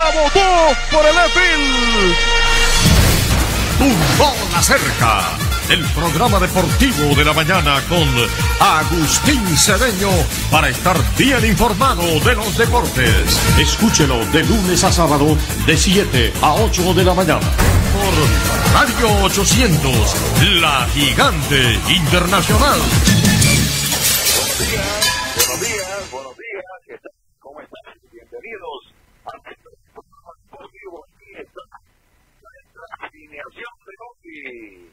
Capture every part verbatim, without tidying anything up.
votó por el EFIL. Tumbó la cerca, el programa deportivo de la mañana con Agustín Cedeño para estar bien informado de los deportes. Escúchelo de lunes a sábado de siete a ocho de la mañana por Radio ochocientos, La Gigante Internacional. Buenos días, buenos días, buenos días. ¿Cómo están? Bienvenidos a nuestro programa deportivo. Aquí está nuestra alineación de hoy.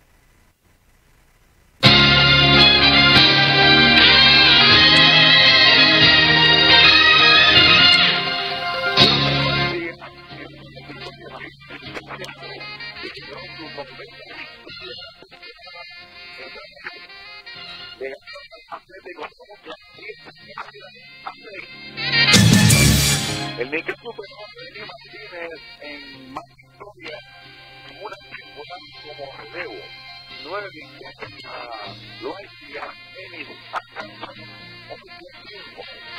El Nickel superó a Freddy Martínez en más victorias en una temporada como relevo. Nueve victorias a Loaiza Ennis alcanzando objetivo.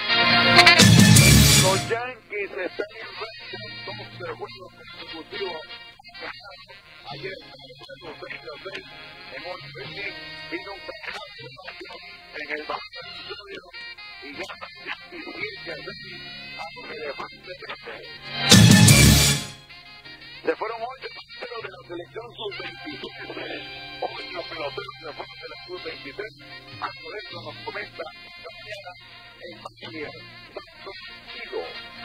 Los Yankees están en racha doce juegos consecutivos. Ayer en el seis a seis en ocho inning vino un campeonato en el Estadio y gana diecisiete a seis a los elefantes de Texas. Se fueron ocho peloteros de la selección sub veintitrés, ocho peloteros se fueron de la sub veintitrés. A por eso nos comenta esta mañana en familia Santos Chico.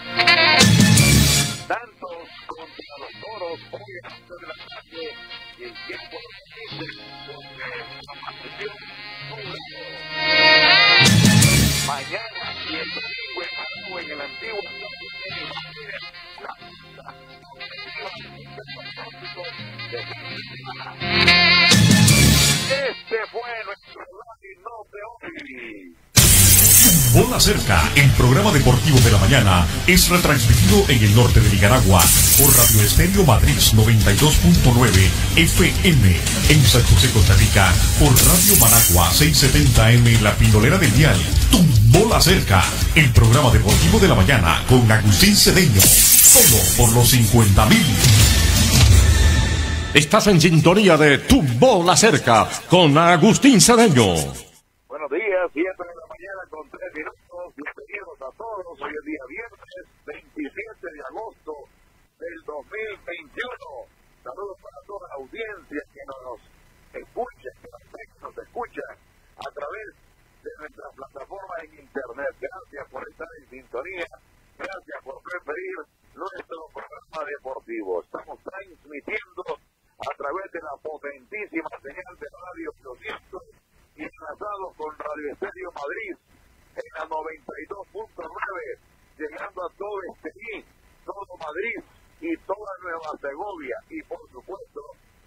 Santos contra los Toros hoy a las tres de la tarde y el tiempo lo permite porque la maldición no lado. Mañana y el domingo en Managua, en el antiguo Estadio Kenny Martínez, la pista este fue nuestro Rally No de hoy. Bola Cerca, el programa deportivo de la mañana, es retransmitido en el norte de Nicaragua por Radio Estéreo Madrid noventa y dos punto nueve F M, en San José, Costa Rica, por Radio Managua seiscientos setenta M, La Pindolera del Dial. Tumbó la Cerca, el programa deportivo de la mañana con Agustín Cedeño, solo por los cincuenta mil. Estás en sintonía de Tumbó la Cerca con Agustín Cedeño. Buenos días, siete de la mañana con tres minutos. Bienvenidos a todos. Hoy es día viernes veintisiete de agosto del dos mil veintiuno. Saludos para toda la audiencia que nos escucha, que nos, que nos escucha a través de nuestra plataforma en internet. Gracias por estar en sintonía. Gracias por preferir nuestro programa deportivo. Estamos transmitiendo a través de la potentísima señal de Radio ochocientos y enlazados con Radio Estéreo Madrid en la noventa y dos punto nueve, llegando a todo Estelí, todo Madrid y toda Nueva Segovia. Y por supuesto,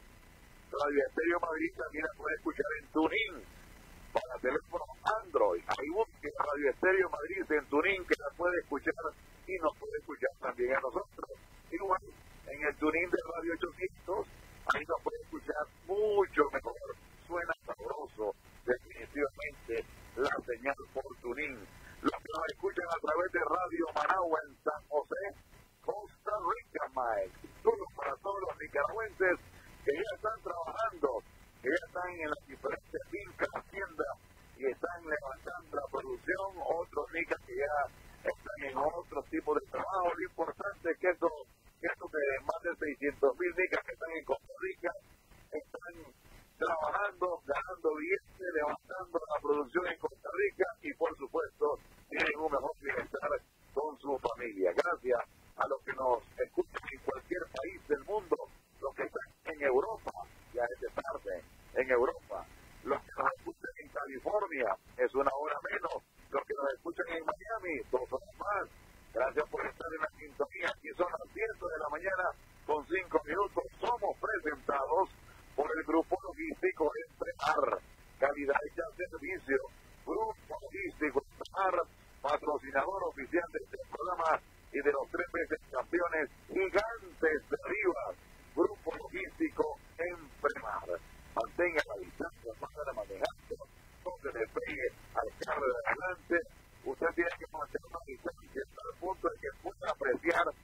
Radio Estéreo Madrid también la puede escuchar en TuneIn para teléfono Android. Ahí busque Radio Estéreo Madrid en TuneIn, que la puede escuchar y nos puede escuchar también a nosotros. Igual en el TuneIn de Radio ochocientos, ahí nos puede escuchar mucho mejor. Suena sabroso, definitivamente, la señal por TuneIn. Los que nos escuchan a través de Radio Managua en San José, Costa Rica, Mike. Saludos para todos los nicaragüenses que ya están trabajando, que ya están en las diferentes fincas, haciendas y están levantando la producción. Otros nicas que ya están en otro tipo de trabajo. Lo importante es que esto, que esto de más de seiscientos mil nicas que están en Costa Rica están trabajando, ganando billetes, levantando la producción en Costa Rica y por supuesto tienen un mejor bienestar con su familia. Gracias a los que nos escuchan en cualquier país del mundo, los que están en Europa, ya es de tarde, en Europa, los que nos escuchan en California, es una hora menos, los que nos escuchan en Miami, dos horas más. Gracias por estar en la sintonía. Aquí son las siete de la mañana con cinco minutos. Somos presentados por el Grupo Logístico Entrenar, calidad y servicio. Grupo Logístico Entrenar, patrocinador oficial de este programa y de los tres veces campeones Gigantes de Rivas. Grupo Logístico Entrenar. Mantenga la distancia para manejando, no se le pegue al carro de adelante. Usted tiene que mantener una distancia al punto de que pueda apreciar la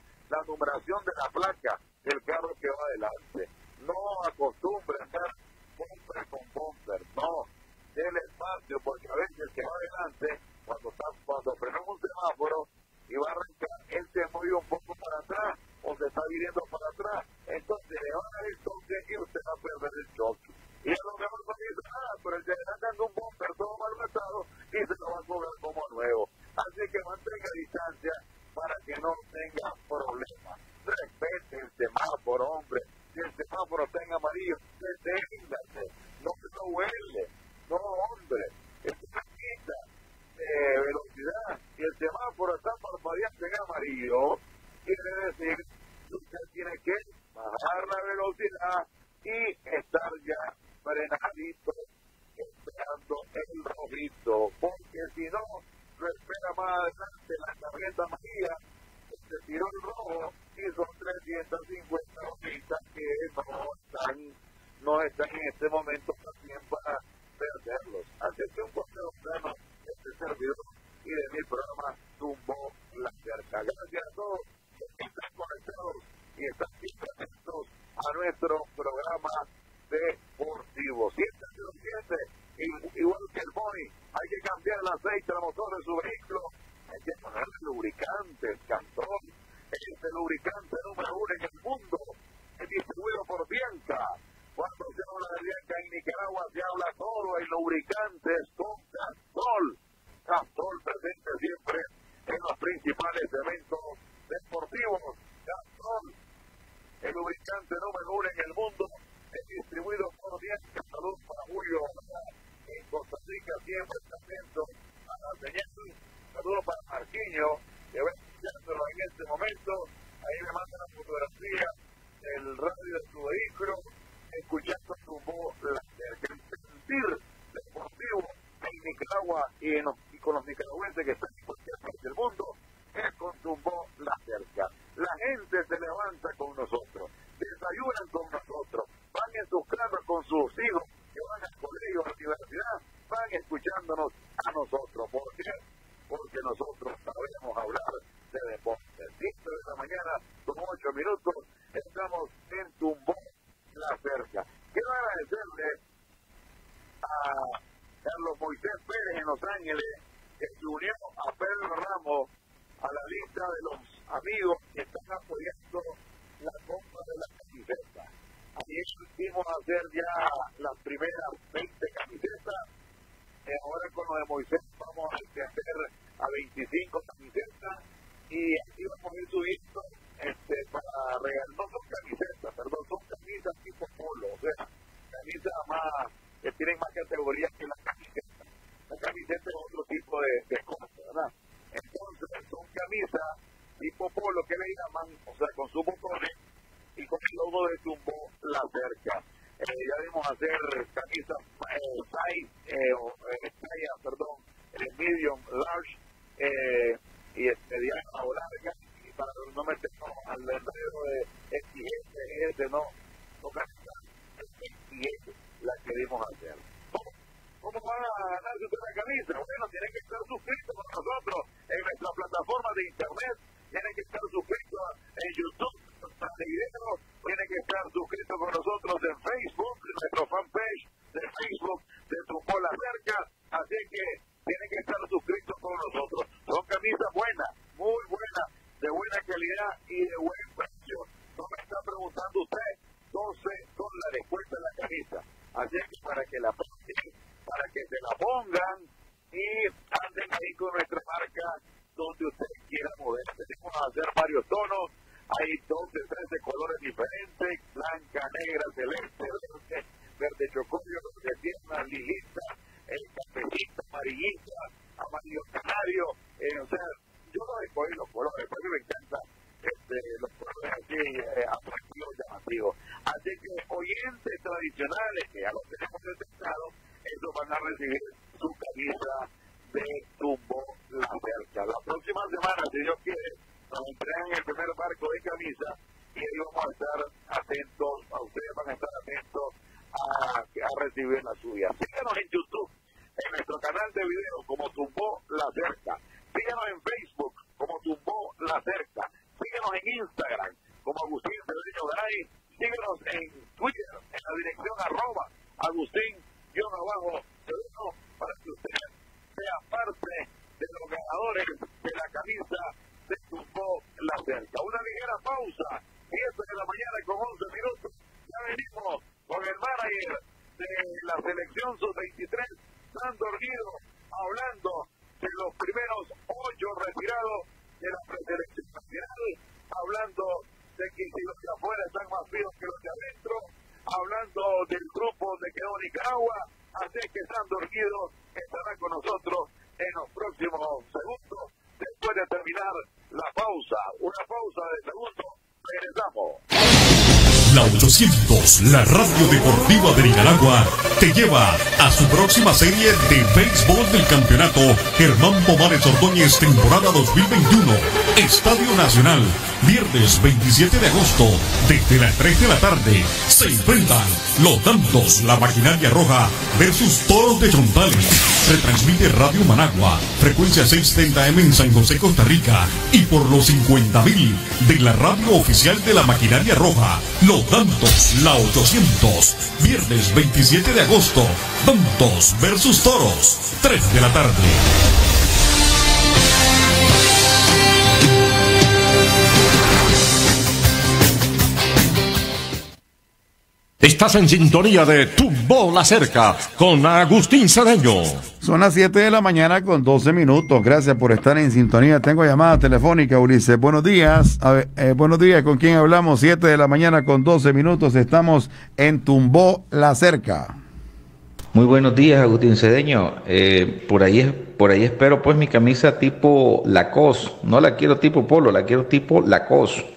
numeración de la placa del carro que va adelante. No acostumbre a estar bumper con bumper, no. Del espacio, porque a veces el que va adelante, cuando, está, cuando frenó un semáforo y va a arrancar, él se mueve un poco para atrás o se está viniendo para atrás. Entonces le va a dar el toque y usted va a perder el choque. Y a lo mejor no dice nada, pero el que le está dando un bumper todo maltratado y se lo va a cobrar como nuevo. Así que mantenga distancia para que no tenga problemas. Respete el semáforo, hombre. Si el semáforo está en amarillo, deténgase. No se lo huele. No, hombre. Es una quita de velocidad. Si el semáforo está parpadeando en amarillo, quiere decir que usted tiene que bajar la velocidad y estar ya frenadito, esperando el rojito, porque si no, lo espera más adelante la tarjeta amarilla, se tiró el rojo y son trescientas cincuenta hojitas que no están, no están en este momento también para perderlos. Así que un consejo plano de este servidor y de mi programa tumbó la cerca. Gracias a todos que están conectados y están siempre atentos a nuestro programa deportivo. Siéntese, siente, igual que el Boni, hay que cambiar el aceite al motor de su vehículo, hay que ponerle lubricante, el Cantón, este lubricante número uno en el mundo, es distribuido por Bianca. Cuando se habla de Bianca en Nicaragua, se habla solo en lubricantes con Cantol. Cantol presente siempre en los principales eventos deportivos. Cantol, el lubricante número uno en el mundo, es distribuido por Bianca. Saludos para Julio en Costa Rica, siempre está atento a la señal. Saludos para Marquiño, que va escuchándolo en este momento. Ahí me manda la fotografía del radio de su vehículo, escuchando su voz láser. El sentir deportivo en Nicaragua y, en los, y con los nicaragüenses que están en cualquier parte del mundo es con su voz láser. La gente se levanta con nosotros, desayunan con nosotros, van en sus carros con sus hijos que van al colegio, a la universidad, van escuchándonos a nosotros. ¿Por qué? Porque nosotros sabemos hablar de deporte. siete de la mañana, con ocho minutos, estamos en Tumbó la Cerca. Quiero agradecerle a Carlos Moisés Pérez en Los Ángeles, que se unió a Pedro Ramos a la lista de los amigos que están apoyando la compra de la camiseta. Ayer fuimos a hacer ya las primeras veinte camisetas. Eh, ahora con lo de Moisés vamos a hacer a veinticinco camisetas y aquí vamos a ir subiendo este, para regalar. No son camisetas, perdón, son camisas tipo polo, o sea, camisas más que tienen más categorías que la camiseta. La camiseta es otro tipo de, de cosa, ¿verdad? Entonces son camisas tipo polo que le llaman, o sea, con sus botones y con el logo de Tumbó la Cerca. Eh, ya debemos hacer camisas eh, size, eh, o eh, talla, perdón, eh, medium, large eh, y mediana o larga, y para no meternos al enredo de X S, no, no camisas X S, la queremos hacer. ¿Cómo, ¿Cómo van a ganarse usted la camisa? Bueno, tienen que estar suscritos con nosotros en nuestra plataforma de internet, tienen que estar suscritos en YouTube, de video, tienen que estar suscritos con nosotros en Facebook, en nuestro fanpage de Facebook de Tumbó la Cerca, así que tienen que estar suscritos con nosotros. Son camisas buenas, muy buenas, de buena calidad y de buen precio. No me está preguntando usted, doce dólares cuesta la camisa, así que para que la para que se la pongan y anden ahí con nuestra marca donde usted quiera moverse. Vamos a hacer varios tonos. Hay doce, trece colores diferentes, blanca, negra, celeste, verde, verde chocolate, verde tierna, lilita, el cafecito, amarillita, amarillo canario, eh, o sea, yo no escogí los colores, porque me encantan este, los colores así eh, atractivos, llamativos. Así que oyentes tradicionales, que ya los tenemos detectados, ellos van a recibir su camisa de Tumbó la Cerca. La próxima semana, si Dios quiere, nos entregan el primer barco de camisa y ahí vamos a estar atentos, a ustedes van a estar atentos a, a recibir la suya. Síganos en YouTube, en nuestro canal de video como Tumbó la Cerca. Síganos en Facebook como Tumbó la Cerca. Síganos en Instagram Agustín Cedeño Garay. Síguenos en Twitter, en la dirección arroba Agustín-Cedeño, para que usted sea parte de los ganadores de la camisa de Tumbó La Cerca. Una ligera pausa, siete de la mañana con once minutos. Ya venimos con el manager de la selección sub veintitrés, Sandor Guido, hablando de los primeros ocho retirados de la preselección nacional, hablando de que si los de afuera están más fríos que los de adentro, hablando del grupo donde quedó Nicaragua. Así que Sandor Guido estará con nosotros en los próximos segundos, después de terminar la pausa, una pausa de segundos. Regresamos. La ochocientos, la radio deportiva de Nicaragua, te lleva a su próxima serie de béisbol del campeonato Germán Pomares Ordóñez, temporada dos mil veintiuno. Estadio Nacional, viernes veintisiete de agosto, desde las tres de la tarde. Se enfrentan los Dantos, la Maquinaria Roja versus Toros de Chontales. Retransmite Radio Managua, frecuencia seiscientos treinta eme en San José, Costa Rica, y por los cincuenta mil de la radio oficial de la Maquinaria Roja. Los Dantos, la ochocientos, viernes veintisiete de agosto. Dantos versus Toros, tres de la tarde. Estás en sintonía de Tumbó La Cerca con Agustín Cedeño. Son las siete de la mañana con doce minutos. Gracias por estar en sintonía. Tengo llamada telefónica, Ulises. Buenos días. A ver, eh, buenos días. ¿Con quién hablamos? siete de la mañana con doce minutos. Estamos en Tumbó La Cerca. Muy buenos días, Agustín Cedeño. Eh, por ahí por ahí espero pues mi camisa tipo Lacoste. No la quiero tipo polo, la quiero tipo Lacoste.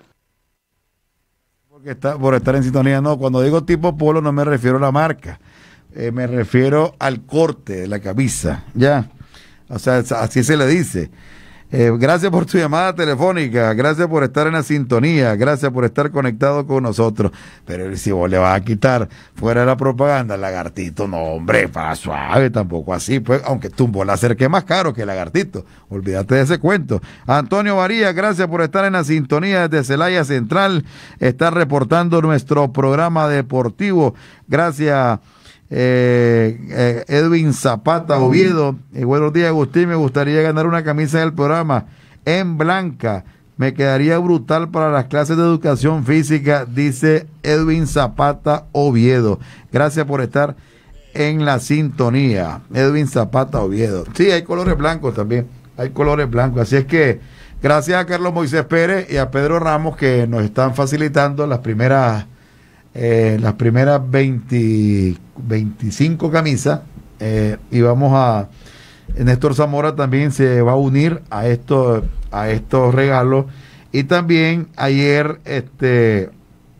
Porque está, por estar en sintonía, no. Cuando digo tipo polo no me refiero a la marca. Eh, me refiero al corte de la camisa. Ya. O sea, así se le dice. Eh, gracias por tu llamada telefónica, gracias por estar en la sintonía, gracias por estar conectado con nosotros. Pero si vos le vas a quitar fuera de la propaganda lagartito, no hombre, para suave, tampoco así, pues, aunque Tumbó La Cerca es más caro que lagartito, olvídate de ese cuento. Antonio Varía, gracias por estar en la sintonía desde Celaya Central, está reportando nuestro programa deportivo. Gracias. Eh, eh, Edwin Zapata Oviedo, eh, buenos días, Agustín, me gustaría ganar una camisa del programa en blanca, me quedaría brutal para las clases de educación física, dice Edwin Zapata Oviedo. Gracias por estar en la sintonía, Edwin Zapata Oviedo. Sí, hay colores blancos también, hay colores blancos, así es que gracias a Carlos Moisés Pérez y a Pedro Ramos que nos están facilitando las primeras Eh, las primeras veinte, veinticinco camisas, eh, y vamos a Néstor Zamora también se va a unir a estos a estos regalos, y también ayer este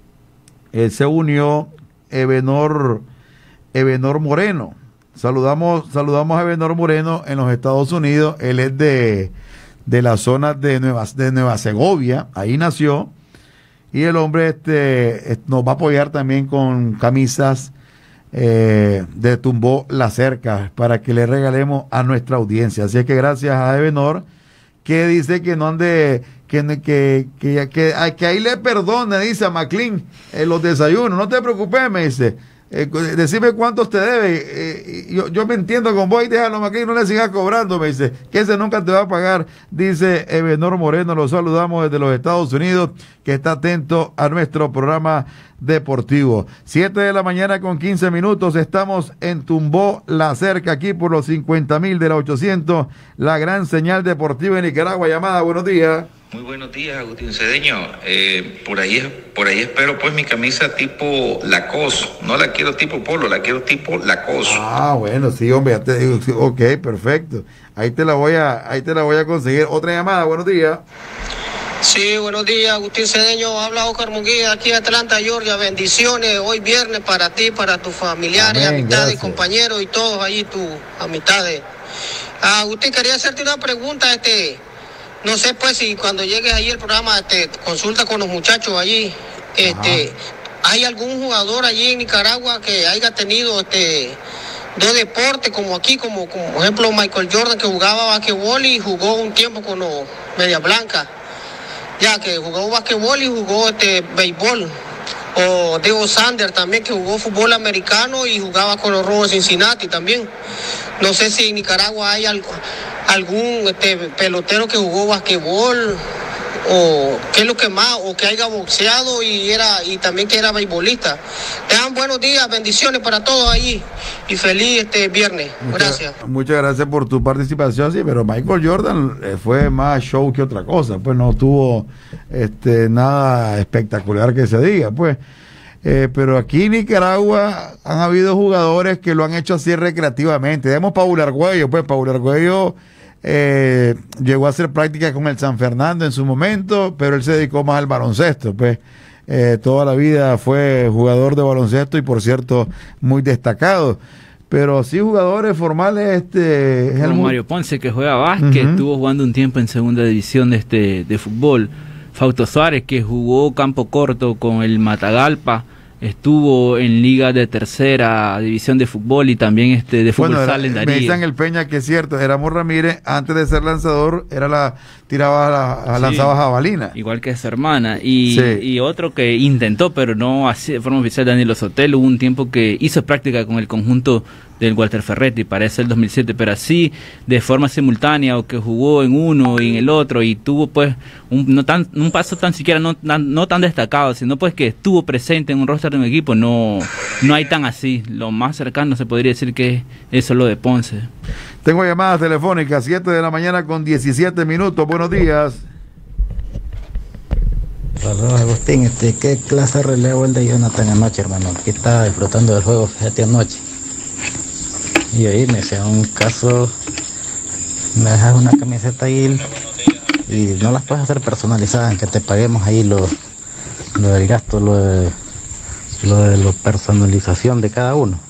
eh, se unió Ebenor Ebenor Moreno. Saludamos saludamos a Ebenor Moreno en los Estados Unidos. Él es de de la zona de Nueva de Nueva Segovia, ahí nació. Y el hombre este nos va a apoyar también con camisas eh, de Tumbó La Cerca para que le regalemos a nuestra audiencia. Así es que gracias a Ebenor, que dice que no ande, que, que, que, que, que, que ahí le perdona, dice a Maclean, eh, los desayunos. No te preocupes, me dice. Eh, decime cuántos te debe. Eh, yo, yo me entiendo con vos y déjalo, Maclean, no le sigas cobrando, me dice, que ese nunca te va a pagar, dice Ebenor Moreno. Lo saludamos desde los Estados Unidos, que está atento a nuestro programa deportivo. siete de la mañana con quince minutos, estamos en Tumbó La Cerca, aquí por los cincuenta mil de la ochocientos, la gran señal deportiva de Nicaragua. Llamada, buenos días. Muy buenos días, Agustín Cedeño. Eh, por ahí por ahí espero pues mi camisa tipo Lacoste. No la quiero tipo polo, la quiero tipo Lacoste. Ah, bueno, sí, hombre, ya te digo, ok, perfecto. Ahí te la voy a, ahí te la voy a conseguir. Otra llamada, buenos días. Sí, buenos días, Agustín Cedeño. Habla Oscar Munguía, aquí en Atlanta, Georgia. Bendiciones hoy viernes para ti, para tus familiares, amén, amistades, gracias. Compañeros y todos allí, tus amistades. Ah, Agustín, quería hacerte una pregunta, este... No sé, pues, si cuando llegues allí el programa, te consulta con los muchachos allí, este, ¿hay algún jugador allí en Nicaragua que haya tenido este de deporte como aquí, como, como por ejemplo Michael Jordan, que jugaba basquetbol y jugó un tiempo con los Medias Blancas? ya que jugó basquetbol y jugó este béisbol. O Diego Sander también, que jugó fútbol americano y jugaba con los Rojos de Cincinnati también. No sé si en Nicaragua hay algo, algún este, pelotero que jugó basquetbol, o qué es lo que más, o que haya boxeado y era y también que era beisbolista. Tengan buenos días, bendiciones para todos allí y feliz este viernes. Gracias. Muchas, muchas gracias por tu participación, sí, pero Michael Jordan eh, fue más show que otra cosa, pues no tuvo este nada espectacular que se diga, pues. Eh, pero aquí en Nicaragua han habido jugadores que lo han hecho así recreativamente. Vemos Paul Argüello, pues Paul Argüello eh, llegó a hacer práctica con el San Fernando en su momento, pero él se dedicó más al baloncesto, pues eh, toda la vida fue jugador de baloncesto y por cierto muy destacado. Pero sí jugadores formales, este como Helmut. Mario Ponce, que juega básquet, uh-huh. estuvo jugando un tiempo en segunda división de este de fútbol. Fausto Suárez, que jugó campo corto con el Matagalpa, estuvo en liga de tercera división de fútbol y también este de fútbol bueno, sala en Darío. Me dicen el Peña que es cierto, Éramos Ramírez, antes de ser lanzador, era la tiraba la, sí, lanzaba jabalina. Igual que su hermana. Y, sí. y otro que intentó, pero no así de forma oficial, Daniel Osotel, hubo un tiempo que hizo práctica con el conjunto del Walter Ferretti, parece el dos mil siete, pero así de forma simultánea, o que jugó en uno y en el otro y tuvo pues un, no tan, un paso tan siquiera no, tan, no tan destacado, sino pues que estuvo presente en un roster de un equipo, no, no hay tan así. Lo más cercano se podría decir que eso es lo de Ponce. Tengo llamadas telefónicas, siete de la mañana con diecisiete minutos. Buenos días. Saludos, Agustín. Este, ¿Qué clase de relevo el de Jonathan anoche, hermano? Aquí está disfrutando del juego, fíjate, anoche. Y ahí me sea un caso, me dejas una camiseta ahí y no las puedes hacer personalizadas, que te paguemos ahí lo, lo del gasto, lo de, lo de la personalización de cada uno.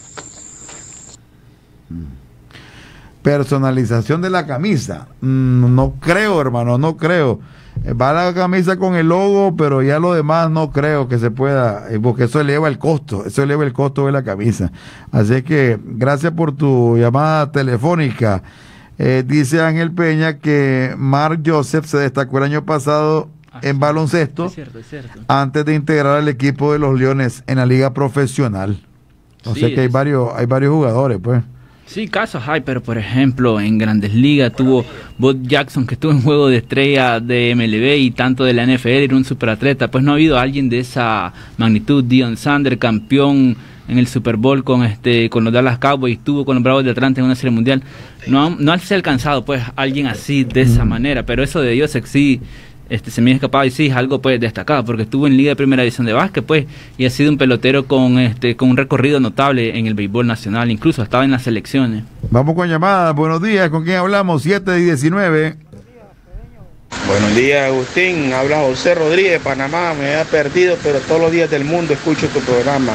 Personalización de la camisa. Mm, no creo, hermano, no creo. Va la camisa con el logo, pero ya lo demás no creo que se pueda, porque eso eleva el costo, eso eleva el costo de la camisa. Así que gracias por tu llamada telefónica. Eh, dice Ángel Peña que Mark Joseph se destacó el año pasado ah, en baloncesto, es cierto, es cierto. antes de integrar al equipo de los Leones en la liga profesional. O sí, sea que hay varios, hay varios jugadores, pues. Sí, casos hay, pero por ejemplo en Grandes Ligas tuvo Bob Jackson, que estuvo en juego de estrella de M L B y tanto de la N F L, era un superatleta. Pues no ha habido alguien de esa magnitud. Deion Sanders, campeón en el Super Bowl con este con los Dallas Cowboys, estuvo con los Bravos de Atlanta en una serie mundial. No, no se ha alcanzado pues alguien así de esa manera, pero eso de Dios sí este se me ha escapado y sí es algo pues destacado, porque estuvo en Liga de Primera División de Básquet pues y ha sido un pelotero con este con un recorrido notable en el béisbol nacional, incluso estaba en las selecciones. Vamos con llamadas. Buenos días, ¿con quién hablamos? siete y diecinueve. Buenos días, Agustín, habla José Rodríguez de Panamá. Me he perdido, pero todos los días del mundo escucho tu programa.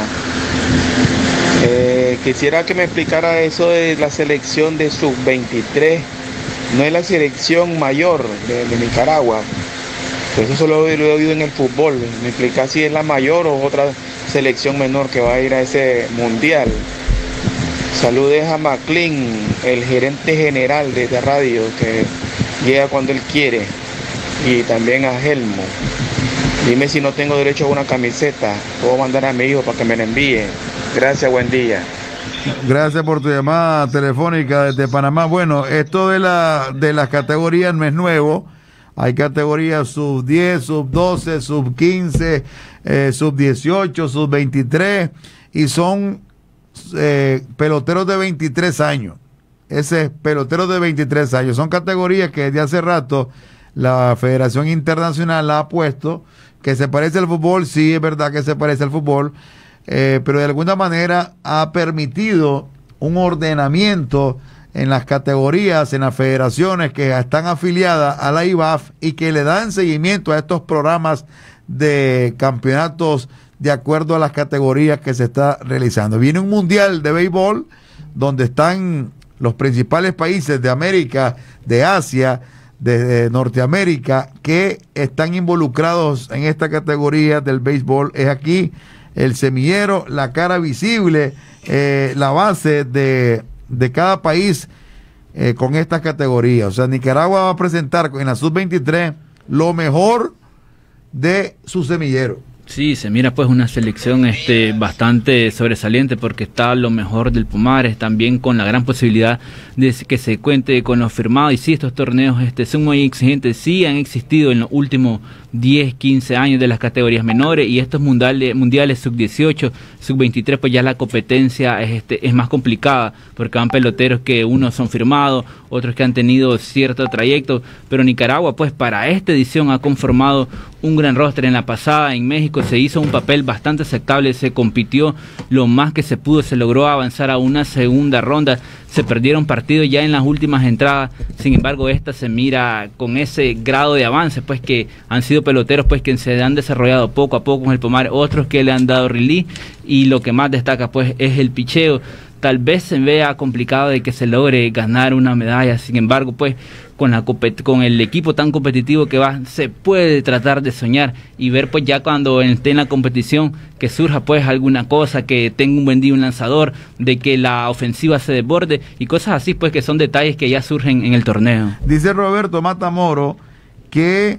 Eh, quisiera que me explicara eso de la selección de sub veintitrés. No es la selección mayor de, de Nicaragua. Eso solo lo he oído en el fútbol. Me explica si es la mayor o otra selección menor que va a ir a ese mundial. Saludes a McLean, el gerente general de esta radio, que llega cuando él quiere. Y también a Helmo. Dime si no tengo derecho a una camiseta. Puedo mandar a mi hijo para que me la envíe. Gracias, buen día. Gracias por tu llamada telefónica desde Panamá. Bueno, esto de la de las categorías no es nuevo. Hay categorías sub diez, sub doce, sub quince, eh, sub dieciocho, sub veintitrés y son eh, peloteros de veintitrés años. Ese es peloteros de veintitrés años. Son categorías que desde hace rato la Federación Internacional ha puesto, que se parece al fútbol, sí es verdad que se parece al fútbol, eh, pero de alguna manera ha permitido un ordenamiento en las categorías, en las federaciones que están afiliadas a la I B A F y que le dan seguimiento a estos programas de campeonatos de acuerdo a las categorías que se está realizando. Viene un mundial de béisbol donde están los principales países de América, de Asia, de, de Norteamérica, que están involucrados en esta categoría del béisbol. Es aquí el semillero, la cara visible, eh, la base de de cada país eh, con estas categorías. O sea, Nicaragua va a presentar en la sub veintitrés lo mejor de su semillero. Sí, se mira pues una selección este bastante sobresaliente porque está lo mejor del Pumares, también con la gran posibilidad de que se cuente con los firmados. Y sí, estos torneos este son muy exigentes, sí han existido en los últimos diez, quince años de las categorías menores, y estos mundiales, mundiales sub dieciocho, sub veintitrés, pues ya la competencia es, este, es más complicada, porque van peloteros que unos son firmados, otros que han tenido cierto trayecto, pero Nicaragua pues para esta edición ha conformado un gran roster. En la pasada en México se hizo un papel bastante aceptable, se compitió lo más que se pudo, se logró avanzar a una segunda ronda, se perdieron partidos ya en las últimas entradas, sin embargo esta se mira con ese grado de avance, pues que han sido peloteros pues que se han desarrollado poco a poco con el Pumares, otros que le han dado release, y lo que más destaca pues es el picheo. Tal vez se vea complicado de que se logre ganar una medalla, sin embargo pues con la con el equipo tan competitivo que va, se puede tratar de soñar y ver pues ya cuando esté en la competición que surja pues alguna cosa, que tenga un buen día un lanzador, de que la ofensiva se desborde y cosas así pues que son detalles que ya surgen en el torneo. Dice Roberto Matamoro que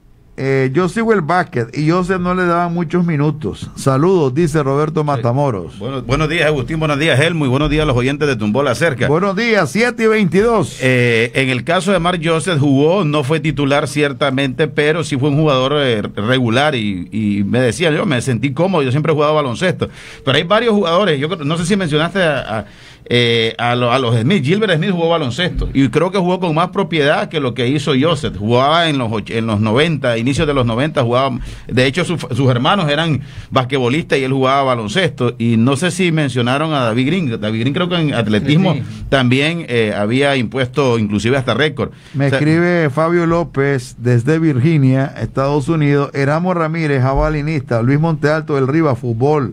Eh, yo sigo el básquet y Joseph no le daban muchos minutos. Saludos, dice Roberto Matamoros. Bueno, buenos días, Agustín, buenos días, Helmo, y buenos días a los oyentes de Tumbó la Cerca. Buenos días, siete y veintidós. Eh, en el caso de Mark Joseph jugó, no fue titular ciertamente, pero sí fue un jugador eh, regular y, y me decía, yo me sentí cómodo, yo siempre he jugado baloncesto. Pero hay varios jugadores, yo no sé si mencionaste a... a Eh, a, lo, a los Smith. Gilbert Smith jugó baloncesto y creo que jugó con más propiedad que lo que hizo Joseph. Jugaba en los en los noventa, inicios de los noventa, jugaba, de hecho su, sus hermanos eran basquetbolistas y él jugaba baloncesto. Y no sé si mencionaron a David Green. David Green creo que en atletismo sí, sí. también eh, había impuesto inclusive hasta récord. Me o sea, escribe Fabio López desde Virginia, Estados Unidos. Eramo Ramírez, jabalinista. Luis Montealto del Riva, fútbol.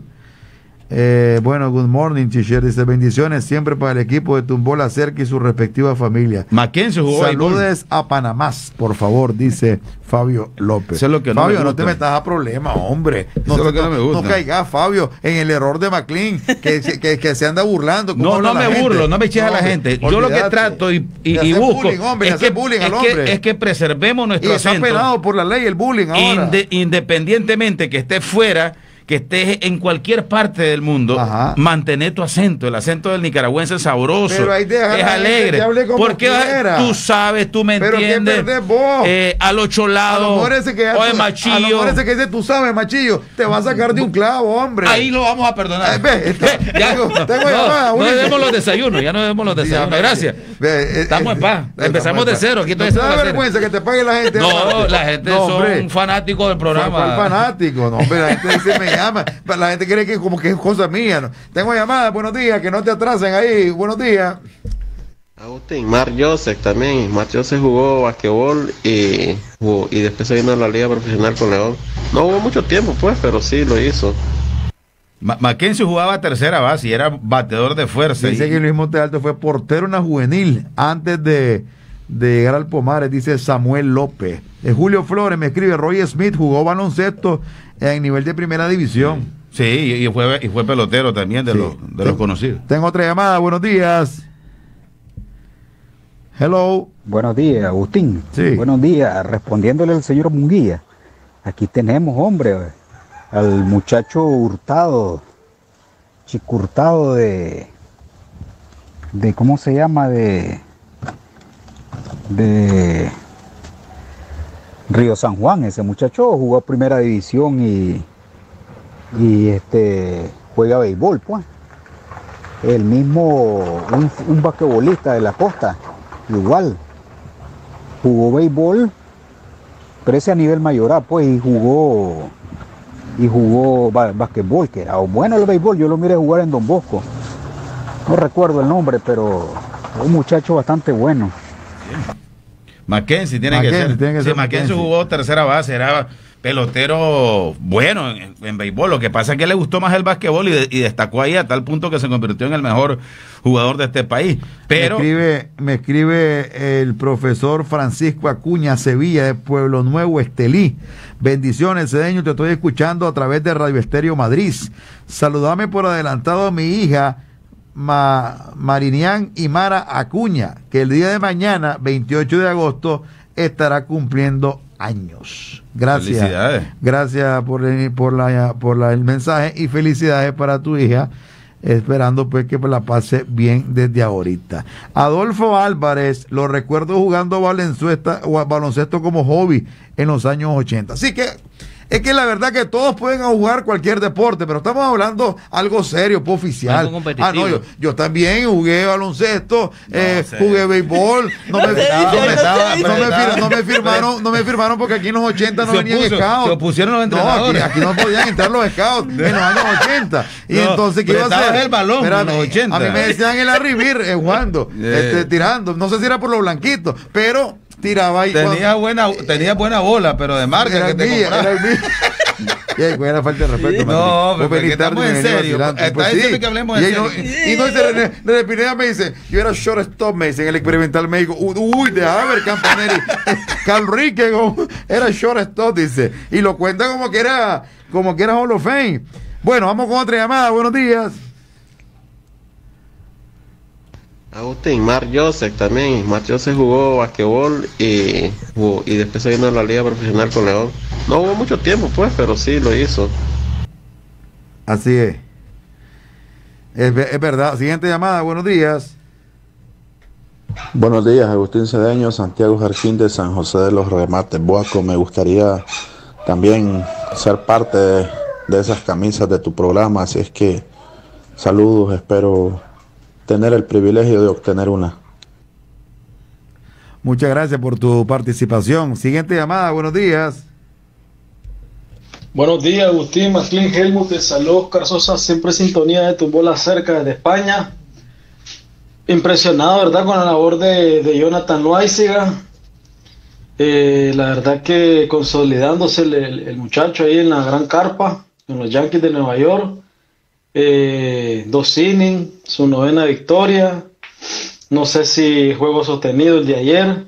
Eh, bueno, good morning, teacher. Dice bendiciones siempre para el equipo de Tumbó la Cerca y su respectiva familia. Mackenzie jugó. Saludes a Panamá, por favor, dice Fabio López. Eso es lo que no Fabio, me no te metas a problemas, hombre. No, Eso es lo que no me gusta. No caigas, Fabio, en el error de McLean, que, que, que se anda burlando. No, no me burlo, gente? no me eches no, a la gente. Yo lo que trato y, y, y busco bullying, hombre, es, que, bullying es, al hombre. Que, es que preservemos nuestro y acento. Y está penado por la ley el bullying ahora. Inde, independientemente que esté fuera, que estés en cualquier parte del mundo, Ajá. mantener tu acento. El acento del nicaragüense es sabroso, pero ahí es alegre. Porque quiera. tú sabes, tú me pero entiendes. Vos. Eh, a los cholados, o de machillo. A lo mejor ese que dice, tú sabes, machillo, te va a sacar de un clavo, hombre. Ahí lo vamos a perdonar. Eh, ve, está, ya, tengo, no, tengo llamada, no debemos los desayunos, ya no debemos los desayunos. Gracias. Ve, eh, Estamos en paz. Eh, Empezamos de cero. Aquí no te da vergüenza que te pague la gente. No, la gente no, son fanáticos del programa. ¿Cuál fanático? No, hombre, la gente dice, me llama. La gente cree que como que es cosa mía, ¿no? Tengo llamada, buenos días, que no te atrasen ahí, buenos días. Agustín, Mark Joseph también, Mark Joseph jugó basquetbol y, jugó, y después se vino a la liga profesional con León. No hubo mucho tiempo pues, pero sí lo hizo. Ma Mackenzie jugaba a tercera base y era batedor de fuerza. Dice y... que Luis Montealto fue portero en la juvenil antes de, de llegar al Pumares, dice Samuel López. Eh, Julio Flores me escribe, Roy Smith jugó baloncesto en nivel de primera división. Sí, y fue, y fue pelotero también de, sí. los, de tengo, los conocidos. Tengo otra llamada, buenos días. Hello. Buenos días, Agustín. Sí. Buenos días, respondiéndole al señor Munguía. Aquí tenemos, hombre, al muchacho Hurtado, Chico Hurtado de, de, ¿cómo se llama? De, de Río San Juan. Ese muchacho jugó a primera división y y este juega béisbol, pues. El mismo, un, un basquetbolista de la costa, igual, jugó béisbol, pero ese a nivel mayoral, pues, y jugó, y jugó basquetbol, que era bueno el béisbol, yo lo miré jugar en Don Bosco, no recuerdo el nombre, pero un muchacho bastante bueno. Mackenzie tiene Mackenzie, que ser, tiene que sí, ser Mackenzie Mackenzie. jugó tercera base, era pelotero bueno en, en béisbol. Lo que pasa es que le gustó más el básquetbol y, de, y destacó ahí a tal punto que se convirtió en el mejor jugador de este país. Pero me escribe, me escribe el profesor Francisco Acuña Sevilla de Pueblo Nuevo, Estelí. Bendiciones, Cedeño, te estoy escuchando a través de Radio Estéreo Madrid. Saludame por adelantado a mi hija Ma, Marinián y Mara Acuña, que el día de mañana, veintiocho de agosto, estará cumpliendo años. Gracias. Felicidades. Gracias por, el, por, la, por la, el mensaje y felicidades para tu hija. Esperando pues que la pase bien desde ahorita. Adolfo Álvarez, lo recuerdo jugando baloncesto, baloncesto como hobby en los años ochenta. Así que es que la verdad que todos pueden jugar cualquier deporte, pero estamos hablando algo serio, pues, oficial. Ah, no, yo, yo también jugué baloncesto, no, eh, jugué béisbol, no, no, me, me, no, me, fir, no me firmaron, no me firmaron porque aquí en los ochenta no se venían puso, scouts. Se pusieron los entrenadores. No, aquí, aquí no podían entrar los scouts en los años ochenta. Y no, entonces, ¿qué iba a hacer? El balón, Espérame, en los ochenta. A mí me decían el arribir, eh, jugando, yeah. este, tirando, no sé si era por los blanquitos, pero tiraba ahí. Tenía, cuando, buena, tenía buena bola, pero de marca era que te mía, era el mío. Yeah, era falta de respeto. No, pero porque estamos en serio. Está pues diciendo sí. que hablemos en y serio. No, y no dice, René, René Pineda me dice, yo era shortstop, me dice, en el experimental médico. Uy, deja ver, Campaneri. Carl Rique era shortstop, dice. Y lo cuenta como que era, como que era Hall of Fame. Bueno, vamos con otra llamada. Buenos días. Agustín, Mark Joseph también. Mark Joseph jugó basquetbol y, jugó, y después se vino a la liga profesional con León. No jugó mucho tiempo, pues, pero sí lo hizo. Así es. Es, es verdad. Siguiente llamada, buenos días. Buenos días, Agustín Cedeño, Santiago Jarquín de San José de los Remates, Boaco. Me gustaría también ser parte de, de esas camisas de tu programa, así es que saludos, espero tener el privilegio de obtener una. Muchas gracias por tu participación. Siguiente llamada, buenos días. Buenos días, Agustín, Maclin, Helmut, de Salud, Oscar Sosa, siempre sintonía de tu bola cerca desde España. Impresionado, ¿verdad?, con la labor de, de Jonathan Loaiziga. Eh, la verdad que consolidándose el, el, el muchacho ahí en la gran carpa, en los Yankees de Nueva York. Eh, dos innings, su novena victoria, no sé si juego sostenido el de ayer,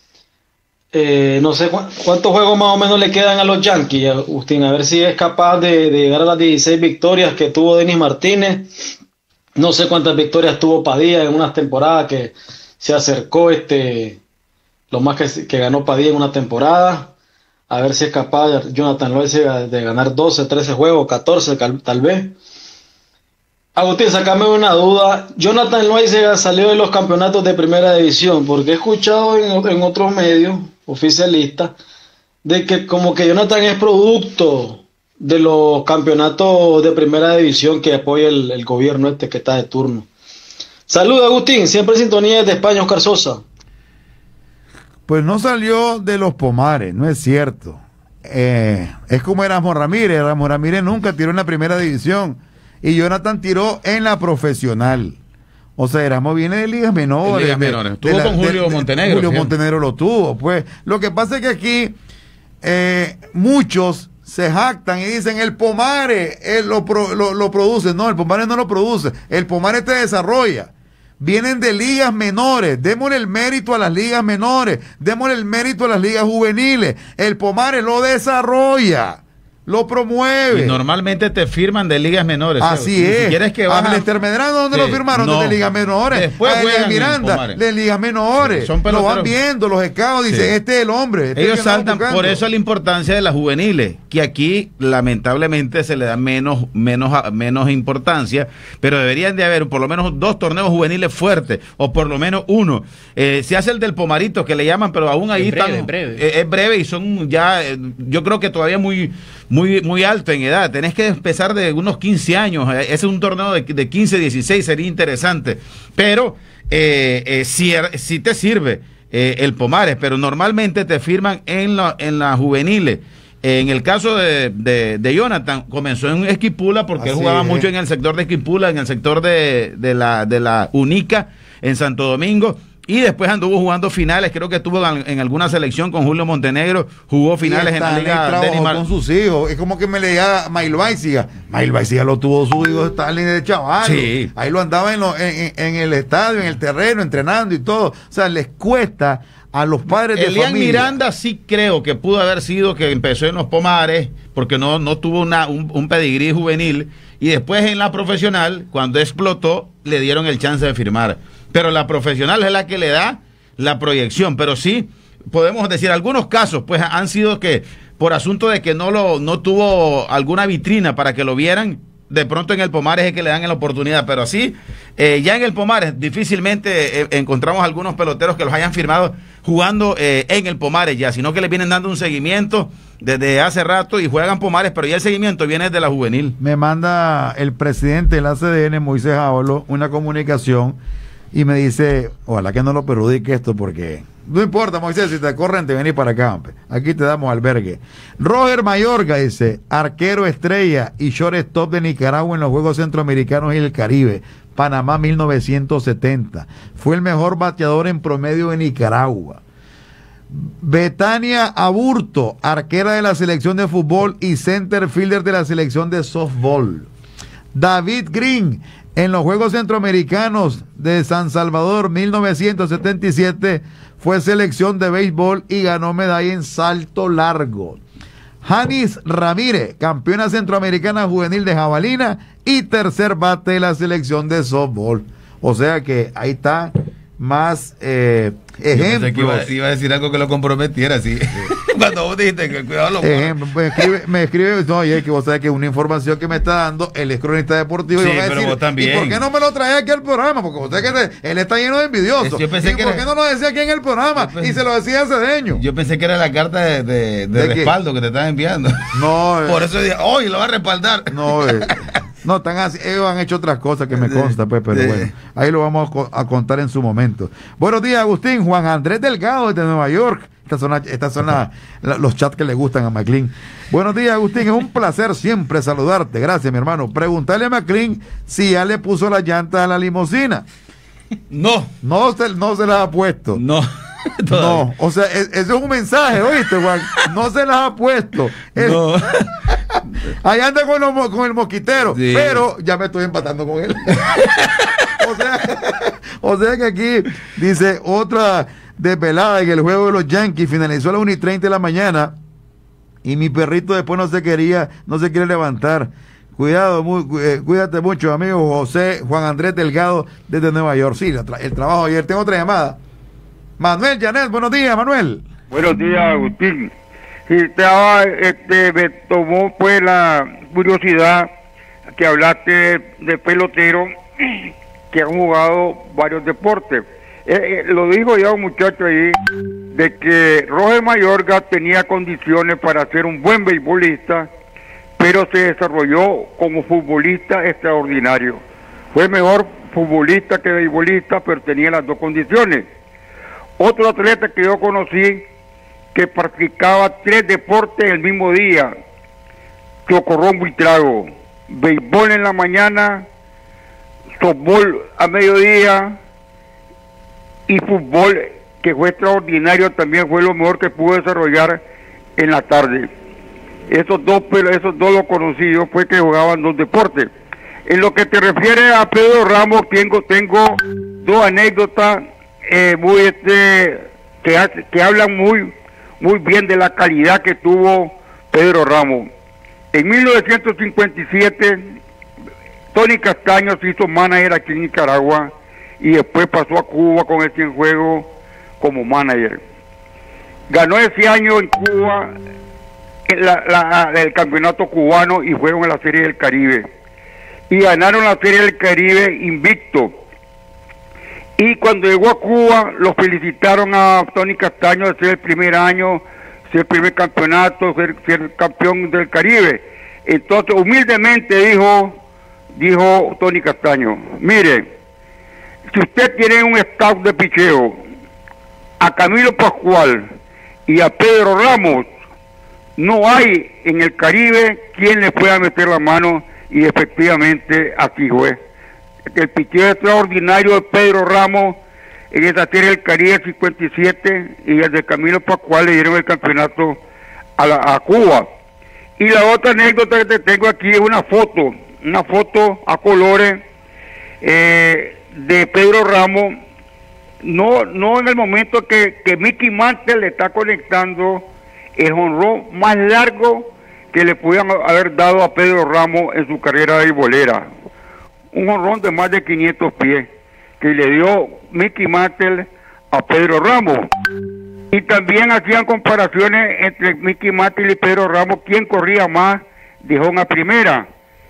eh, no sé cu cuántos juegos más o menos le quedan a los Yankees, Agustín, a ver si es capaz de, de llegar a las dieciséis victorias que tuvo Denis Martínez. No sé cuántas victorias tuvo Padilla en unas temporadas que se acercó este lo más que, que ganó Padilla en una temporada. A ver si es capaz Jonathan Loaiziga de ganar doce, trece juegos, catorce tal vez. Agustín, sacame una duda. Jonathan Loaiziga salió de los campeonatos de primera división, porque he escuchado en, en otros medios oficialistas de que como que Jonathan es producto de los campeonatos de primera división que apoya el, el gobierno este que está de turno. Saludos, Agustín, siempre en sintonía desde España, Oscar Sosa. Pues no salió de los Pomares, no es cierto. Eh, es como Erasmo Ramírez. Erasmo Ramírez nunca tiró en la primera división. Y Jonathan tiró en la profesional. O sea, Erasmo viene de ligas menores. De ligas menores. Tuvo con Julio Montenegro. Julio ¿sí? Montenegro lo tuvo. Pues lo que pasa es que aquí eh, muchos se jactan y dicen el Pomare él lo, pro, lo, lo produce. No, el Pomare no lo produce. El Pomare te desarrolla. Vienen de ligas menores. Démosle el mérito a las ligas menores. Démosle el mérito a las ligas juveniles. El Pomare lo desarrolla. Lo promueve. Y normalmente te firman de ligas menores. Así ¿sabes? es. Si quieres que baja... A Lester Medrano, ¿dónde sí. lo firmaron? No. De ligas menores. Después a Elias Miranda, de ligas menores. Sí, son lo van viendo, los scouts dicen, sí. este es el hombre. Este Ellos es saltan, por eso la importancia de las juveniles, que aquí lamentablemente se le da menos, menos, menos importancia, pero deberían de haber por lo menos dos torneos juveniles fuertes, o por lo menos uno. Eh, se hace el del Pomarito, que le llaman, pero aún ahí es breve, están, es breve. Eh, es breve y son ya, eh, yo creo que todavía muy... Muy, muy alto en edad, tenés que empezar de unos quince años, ese es un torneo de, de quince, dieciséis, sería interesante, pero eh, eh, si, si te sirve eh, el Pomares, pero normalmente te firman en la, en la juveniles. En el caso de, de, de Jonathan, comenzó en Esquipula porque él jugaba es. mucho en el sector de Esquipula, en el sector de, de, la, de la Unica, en Santo Domingo. Y después anduvo jugando finales, creo que estuvo en, en alguna selección con Julio Montenegro, jugó finales en la liga. Trabajó con sus hijos, es como que me leía Mail Baiziga. Mail Baiziga lo tuvo su hijo Stalin de chaval. Sí. Ahí lo andaba en, lo, en, en el estadio, en el terreno, entrenando y todo. O sea, les cuesta a los padres de Elian familia. Miranda sí creo que pudo haber sido que empezó en los Pomares, porque no, no tuvo una, un, un pedigrí juvenil, y después en la profesional, cuando explotó, le dieron el chance de firmar. Pero la profesional es la que le da la proyección, pero sí, podemos decir, algunos casos, pues han sido que por asunto de que no lo no tuvo alguna vitrina para que lo vieran, de pronto en el Pomares es que le dan la oportunidad, pero así, eh, ya en el Pomares difícilmente eh, encontramos algunos peloteros que los hayan firmado jugando eh, en el Pomares ya, sino que le vienen dando un seguimiento desde hace rato y juegan Pomares, pero ya el seguimiento viene de la juvenil. Me manda el presidente de la C D N, Moisés Jaolo, una comunicación y me dice, ojalá que no lo perjudique esto porque... No importa, Moisés, si te corren, te venís para acá. Aquí te damos albergue. Roger Mayorga dice, arquero estrella y shortstop de Nicaragua en los Juegos Centroamericanos y el Caribe. Panamá mil novecientos setenta. Fue el mejor bateador en promedio de Nicaragua. Betania Aburto, arquera de la selección de fútbol y center fielder de la selección de softball. David Green, en los Juegos Centroamericanos de San Salvador mil novecientos setenta y siete, fue selección de béisbol y ganó medalla en salto largo. Janis Ramírez, campeona centroamericana juvenil de jabalina y tercer bate de la selección de softball. O sea que ahí está más eh, ejemplos. Que iba, iba a decir algo que lo comprometiera, sí. Cuando vos dijiste que cuidado los ejemplo, me escribe, me escribe, no, y es que vos sabés que una información que me está dando, él es cronista deportivo, sí, y va a pero decir, vos también. ¿y por qué no me lo traes aquí al programa? Porque vos sabés que él está lleno de envidiosos. Yo pensé ¿Y que por era, qué no lo decía aquí en el programa? Pensé, y se lo decía a Cedeño. Yo pensé que era la carta de, de, de, ¿De respaldo qué? Que te están enviando. No. Por eso dije, hoy lo va a respaldar. No, eh. No, están así, ellos han hecho otras cosas que me consta, pues, pero bueno, ahí lo vamos a contar en su momento. Buenos días, Agustín. Juan Andrés Delgado desde Nueva York. Estas son, la, estas son la, la, los chats que le gustan a McLean. Buenos días, Agustín. Es un placer siempre saludarte. Gracias, mi hermano. Preguntarle a McLean si ya le puso la llanta a la limusina. No. No se, no se las ha puesto. No. No, o sea, es, eso es un mensaje, ¿oíste, Juan? No se las ha puesto. Es, no. Ahí anda con, los, con el mosquitero, sí. Pero ya me estoy empatando con él. o, sea, o sea que aquí dice otra desvelada en el juego de los Yankees. Finalizó a las una y treinta de la mañana y mi perrito después no se quería, no se quiere levantar. Cuidado, muy, eh, cuídate mucho, amigo José Juan Andrés Delgado desde Nueva York. Sí, el, tra el trabajo ayer. Tengo otra llamada. Manuel Janet, buenos días, Manuel. Buenos días, Agustín. Estaba, este, me tomó pues la curiosidad que hablaste de peloteros que han jugado varios deportes. Eh, eh, lo dijo ya un muchacho ahí, de que Roger Mayorga tenía condiciones para ser un buen beisbolista, pero se desarrolló como futbolista extraordinario. Fue mejor futbolista que beisbolista, pero tenía las dos condiciones. Otro atleta que yo conocí que practicaba tres deportes el mismo día, Chocorrón Buitrago, béisbol en la mañana, softball a mediodía y fútbol, que fue extraordinario, también fue lo mejor que pudo desarrollar en la tarde. Esos dos, esos dos lo conocí yo, fue que jugaban dos deportes. En lo que te refiere a Pedro Ramos, tengo, tengo dos anécdotas Eh, muy este que, que hablan muy muy bien de la calidad que tuvo Pedro Ramos. En mil novecientos cincuenta y siete Tony Castaño se hizo manager aquí en Nicaragua y después pasó a Cuba con el Cienfuegos como manager. Ganó ese año en Cuba la, la, el campeonato cubano y fueron a la Serie del Caribe y ganaron la Serie del Caribe invicto. Y cuando llegó a Cuba, los felicitaron a Tony Castaño de ser el primer año, ser el primer campeonato, ser, ser campeón del Caribe. Entonces, humildemente dijo, dijo Tony Castaño, mire, si usted tiene un staff de picheo, a Camilo Pascual y a Pedro Ramos, no hay en el Caribe quien le pueda meter la mano, y efectivamente así fue. El picheo extraordinario de Pedro Ramos en esa serie del Caribe cincuenta y siete y el de Camilo Pascual le dieron el campeonato a, la, a Cuba. Y la otra anécdota que te tengo aquí es una foto, una foto a colores eh, de Pedro Ramos, no no en el momento que, que Mickey Mantle le está conectando el jonrón más largo que le pudieran haber dado a Pedro Ramos en su carrera de beisbolera. Un jonrón de más de quinientos pies que le dio Mickey Mantle a Pedro Ramos. Y también hacían comparaciones entre Mickey Mantle y Pedro Ramos, quién corría más de home a primera.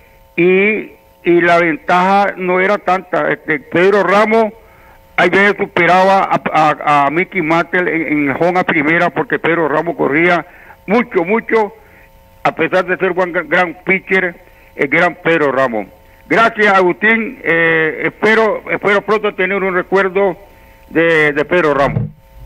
Y, y la ventaja no era tanta. Este, Pedro Ramos hay veces superaba a, a, a Mickey Mantle en, en home a primera, porque Pedro Ramos corría mucho, mucho, a pesar de ser un gran, gran pitcher, el gran Pedro Ramos. Gracias, Agustín. Eh, espero, espero pronto tener un recuerdo de, de Pedro Ramos.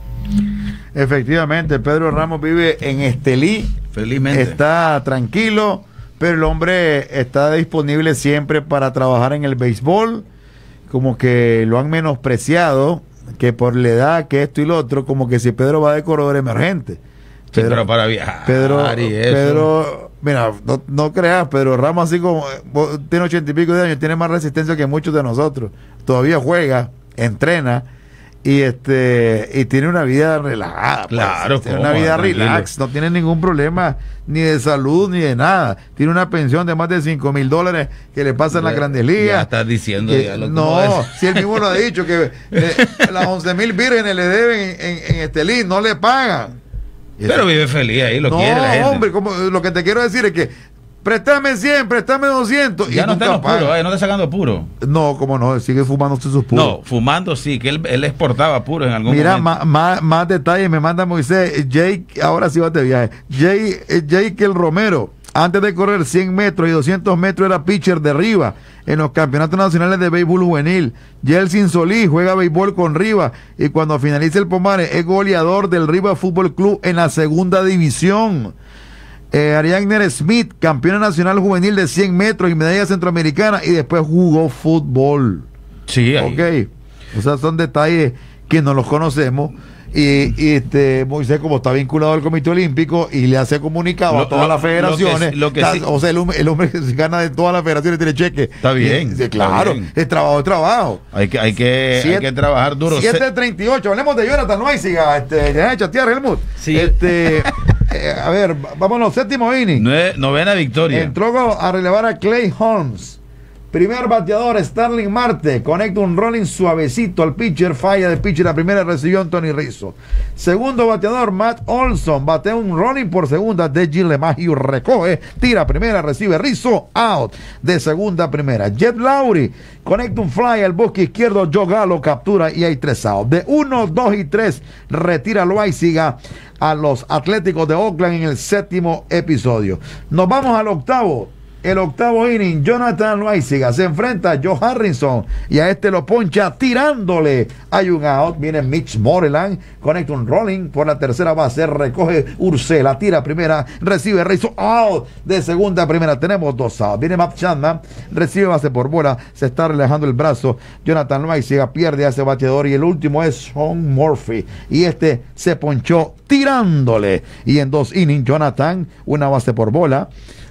Efectivamente, Pedro Ramos vive en Estelí. Felizmente. Está tranquilo, pero el hombre está disponible siempre para trabajar en el béisbol. Como que lo han menospreciado, que por la edad, que esto y lo otro, como que si Pedro va de corredor emergente. Sí, Pedro, pero para viajar. Pedro, y eso. Pedro, mira, no, no creas, Pedro Ramos, así como tiene ochenta y pico de años, tiene más resistencia que muchos de nosotros. Todavía juega, entrena. Y este y tiene una vida relajada, claro, pues. Tiene una vida tranquilo. relax, no tiene ningún problema ni de salud ni de nada. Tiene una pensión de más de cinco mil dólares que le pasa en la Grandes Ligas. Ya estás diciendo que, ya lo no, si él mismo lo ha dicho, que eh, las once mil vírgenes le deben en, en, en Estelí, no le pagan. Pero vive feliz ahí, lo no, quiere la gente. No, hombre, como, lo que te quiero decir es que préstame cien, préstame doscientos. Ya y no está en los puros, eh, no está sacando puro. No, como no, sigue fumando sus puros. No, fumando sí, que él, él exportaba puros en algún Mira, momento. Mira, más, más detalles me manda Moisés. Jake, ahora sí va de viaje. Jake, Jake el Romero, antes de correr cien metros y doscientos metros, era pitcher de Riva en los campeonatos nacionales de béisbol juvenil. Yeltsin Solís juega béisbol con Riva y cuando finaliza el Pomare es goleador del Riva Fútbol Club en la segunda división. Eh, Ariadne Smith, campeona nacional juvenil de cien metros y medalla centroamericana, y después jugó fútbol. Sí, ahí. Ok. O sea, son detalles que no los conocemos. Y, y este Moisés, como está vinculado al Comité Olímpico y le hace comunicado Lo- a todas lo- las federaciones, lo que- lo que está- sí- o sea, el, hombre- el hombre que se gana de todas las federaciones tiene cheque. Está bien, Y- sí, está claro, bien. es trabajo, es trabajo. Hay que, hay que, hay que trabajar duro. siete treinta y ocho, hablemos de Jonathan Loaiziga, este, de chatear, Helmut. Sí. Este, eh, a ver, vámonos, séptimo inning. Nue- novena victoria. Entró a relevar a Clay Holmes. Primer bateador, Starling Marte. Conecta un rolling suavecito al pitcher. Falla de pitcher. La primera recibió Anthony Rizzo. Segundo bateador, Matt Olson. Batea un rolling por segunda de Gilemagiu. Recoge. Tira primera. Recibe Rizzo. Out. De segunda a primera. Jet Lowry. Conecta un fly al bosque izquierdo. Joe Gallo captura y hay tres outs. De uno, dos y tres. Retira Loaiziga a los Atléticos de Oakland en el séptimo episodio. Nos vamos al octavo. El octavo inning, Jonathan Loaiziga se enfrenta a Joe Harrison y a este lo poncha tirándole. Hay un out, viene Mitch Moreland, conecta un rolling por la tercera base, recoge Ursela, tira primera, recibe Rizzo, out de segunda a primera. Tenemos dos outs. Viene Matt Chapman, recibe base por bola, se está relajando el brazo. Jonathan Loaiziga pierde a ese bateador y el último es Sean Murphy y este se ponchó tirándole. Y en dos innings, Jonathan, una base por bola,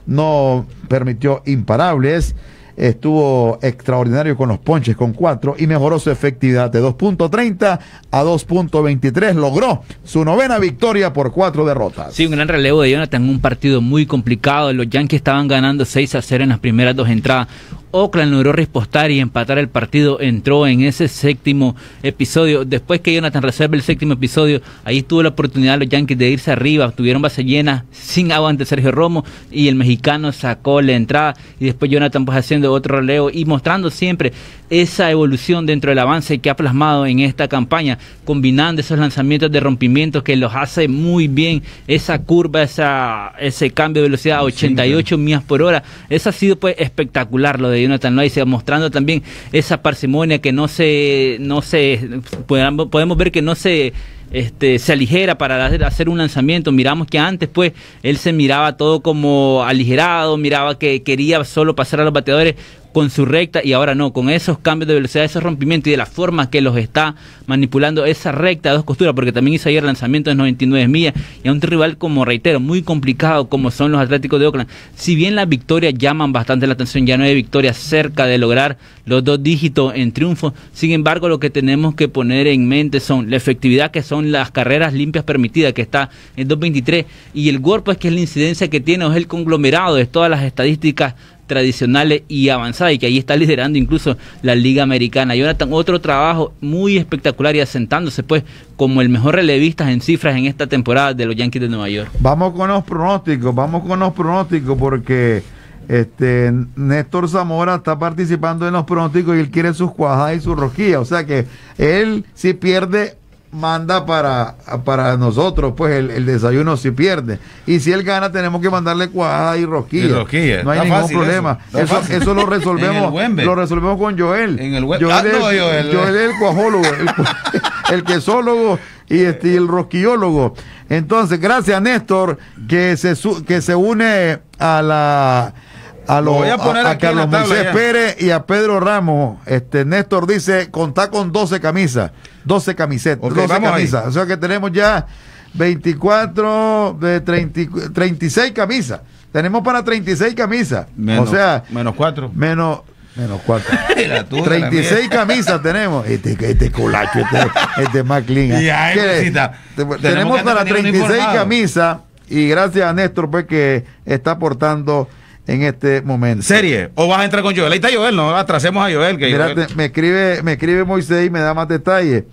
no permitió imparables, estuvo extraordinario con los ponches con cuatro y mejoró su efectividad de dos punto treinta a dos punto veintitrés. Logró su novena victoria por cuatro derrotas. Sí, un gran relevo de Jonathan en un partido muy complicado. Los Yankees estaban ganando seis a cero en las primeras dos entradas. Oakland logró repostar y empatar el partido, entró en ese séptimo episodio. Después que Jonathan resuelve el séptimo episodio, ahí tuvo la oportunidad los Yankees de irse arriba, tuvieron base llena, sin agua ante Sergio Romo, y el mexicano sacó la entrada, y después Jonathan pues haciendo otro relevo y mostrando siempre esa evolución dentro del avance que ha plasmado en esta campaña, combinando esos lanzamientos de rompimiento que los hace muy bien, esa curva, esa, ese cambio de velocidad a ochenta y ocho millas por hora. Eso ha sido pues espectacular lo de Jonathan Loaiziga, mostrando también esa parsimonia que no se, no se podemos, podemos ver que no se Este, se aligera para hacer un lanzamiento. Miramos que antes pues él se miraba todo como aligerado, miraba que quería solo pasar a los bateadores con su recta, y ahora no, con esos cambios de velocidad, esos rompimientos y de la forma que los está manipulando esa recta de dos costuras, porque también hizo ayer lanzamientos de noventa y nueve millas y a un rival, como reitero, muy complicado como son los Atléticos de Oakland. Si bien las victorias llaman bastante la atención, ya no hay victorias cerca de lograr los dos dígitos en triunfo, sin embargo lo que tenemos que poner en mente son la efectividad, que son las carreras limpias permitidas, que está en dos veintitrés, y el golpe, es que es la incidencia que tiene, o es el conglomerado de todas las estadísticas tradicionales y avanzadas, y que ahí está liderando incluso la Liga Americana. Jonathan, otro trabajo muy espectacular y asentándose pues como el mejor relevista en cifras en esta temporada de los Yankees de Nueva York. Vamos con los pronósticos, vamos con los pronósticos porque este Néstor Zamora está participando en los pronósticos y él quiere sus cuajadas y sus rosquillas, o sea que él si pierde manda para, para nosotros, pues el, el desayuno si pierde. Y si él gana, tenemos que mandarle cuajada y rosquilla. Y rosquilla. No hay Está ningún fácil problema. Eso, eso, eso lo resolvemos. Lo resolvemos con Joel. En el Joel, ah, es, no, Joel. Joel es el cuajólogo, el, el quesólogo y, este, y el rosquillólogo. Entonces, gracias Néstor, que se su, que se une a la a, lo, voy a, poner a, a Carlos Moisés ya. Pérez y a Pedro Ramos. Este Néstor dice, contá con doce camisas, doce camisetas, Okay, doce camisas. Ahí. O sea que tenemos ya veinticuatro de treinta, treinta y seis camisas. Tenemos para treinta y seis camisas. Menos, o sea, menos cuatro. Menos Menos cuatro. Tú, treinta y seis camisas tenemos. Este, este colacho, este, este McLean. Ya, tenemos, tenemos para treinta y seis camisas. Y gracias a Néstor, pues, que está aportando en este momento. ¿Serie? ¿O vas a entrar con Joel? Ahí está Joel, no atrasemos a Joel. Que Mira, Joel... me escribe, me escribe Moisés y me da más detalles.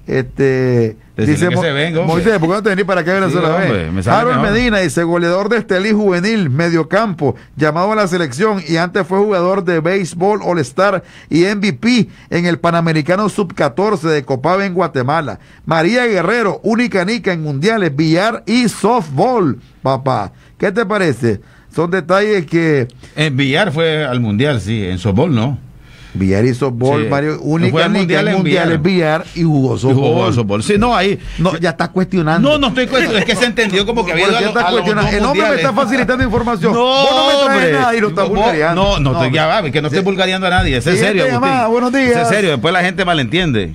Este Decirle dice que Mo, se venga, Moisés, ¿por qué no te venís para acá a Venezuela? Sí, Harold Medina dice, goleador de Estelí juvenil, mediocampo, llamado a la selección y antes fue jugador de béisbol All-Star y M V P en el Panamericano sub catorce de Copaba en Guatemala. María Guerrero, única nica en mundiales, billar y softball, papá. ¿Qué te parece? Son detalles que... En billar fue al mundial, sí, en softball no. Billar y softball, sí. Mario, única mundial en mundiales, billar y jugó softball. softball. Sí, no, ahí. No, ya está cuestionando. No, no estoy cuestionando, es que se entendió como que había ido a, está a los dos El hombre me está facilitando información. No, Vos no me traes hombre. nada y lo está no, vulgareando. No, no, no, estoy, ya va, que no estoy vulgareando a nadie, es en serio. Llamada, buenos días. Es en serio, después la gente malentiende.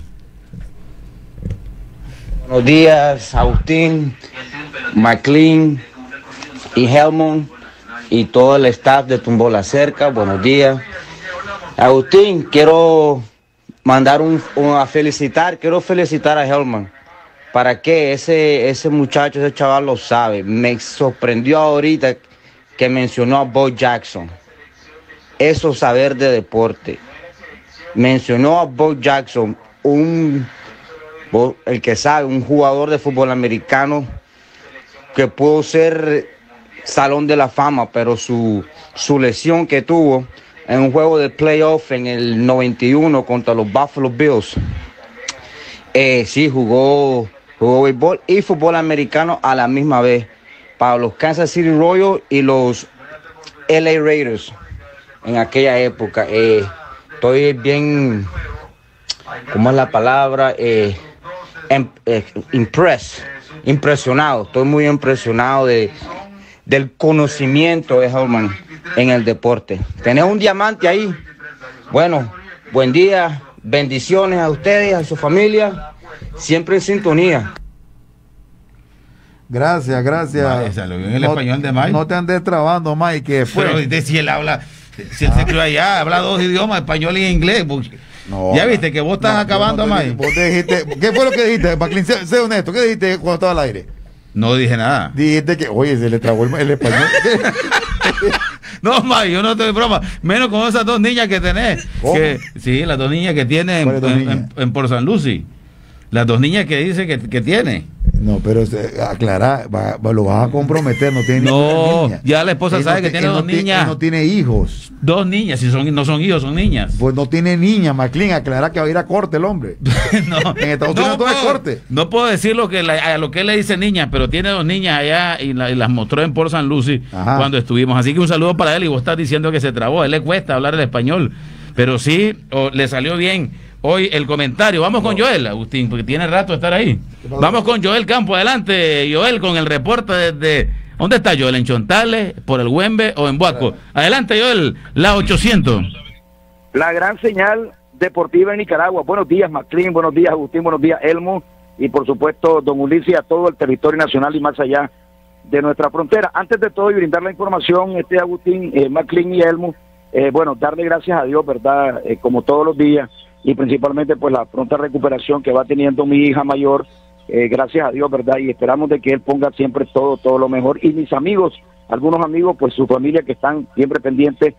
Buenos días, Agustín, McLean y Helmond y todo el staff de Tumbó la Cerca. Buenos días. Agustín, quiero mandar un, un a felicitar, quiero felicitar a Helmond. ¿Para qué? Ese, ese muchacho, ese chaval lo sabe. Me sorprendió ahorita que mencionó a Bo Jackson. Eso saber de deporte. Mencionó a Bo Jackson, un, el que sabe, un jugador de fútbol americano que pudo ser Salón de la Fama, pero su, su lesión que tuvo en un juego de playoff en el noventa y uno contra los Buffalo Bills. Eh, sí, jugó, jugó béisbol y fútbol americano a la misma vez para los Kansas City Royals y los L A Raiders en aquella época. Eh, estoy bien, ¿cómo es la palabra? Eh, em, eh, impressed, impresionado. Estoy muy impresionado de, del conocimiento de Helmond en el deporte. Tenés un diamante ahí. Bueno, buen día, bendiciones a ustedes, a su familia, siempre en sintonía. Gracias, gracias. Vale, se lo vio en el no, español de Mike. No te andes trabando, Mike, que fue. Pero de, si él habla, si él ah. se crió allá, habla dos idiomas, español y inglés. No, ya viste que vos estás no, acabando, no Mike. Vos te dijiste, ¿qué fue lo que dijiste? Para sé, sé honesto, ¿qué dijiste cuando estaba al aire? No dije nada. Dijiste que, oye, se le trabó el, el español. No, Mike, yo no estoy broma. Menos con esas dos niñas que tenés. Que, sí, las dos niñas que tiene en, en, en, en Port San Lucie. Las dos niñas que dice que, que tiene. No, pero aclarar, va, va, lo vas a comprometer, no tiene No, niña. Ya la esposa él sabe no que te, tiene dos no niñas. Él no tiene hijos. Dos niñas, si son, no son hijos, son niñas. Pues no tiene niña, McLean, aclarar que va a ir a corte el hombre. No, en Estados Unidos no todo puedo, es corte. No puedo decir lo que, la, a lo que él le dice niñas, pero tiene dos niñas allá y, la, y las mostró en Port San Lucie Ajá. cuando estuvimos. Así que un saludo para él y vos estás diciendo que se trabó. A él le cuesta hablar el español, pero sí, oh, le salió bien. Hoy el comentario, vamos con Joel, Agustín, porque tiene rato de estar ahí. Vamos con Joel Campo, adelante, Joel, con el reporte desde... ¿Dónde está Joel? ¿En Chontales, por el Güembe o en Buaco? Adelante, Joel, la ochocientos. La gran señal deportiva en Nicaragua. Buenos días, McLean, buenos días, Agustín, buenos días, Elmo, y por supuesto, don Ulises, a todo el territorio nacional y más allá de nuestra frontera. Antes de todo, y brindar la información, este Agustín, eh, McLean y Elmo, eh, bueno, darle gracias a Dios, ¿verdad? Eh, como todos los días, y principalmente pues la pronta recuperación que va teniendo mi hija mayor, eh, gracias a Dios, ¿verdad? Y esperamos de que él ponga siempre todo, todo lo mejor. Y mis amigos, algunos amigos, pues su familia que están siempre pendientes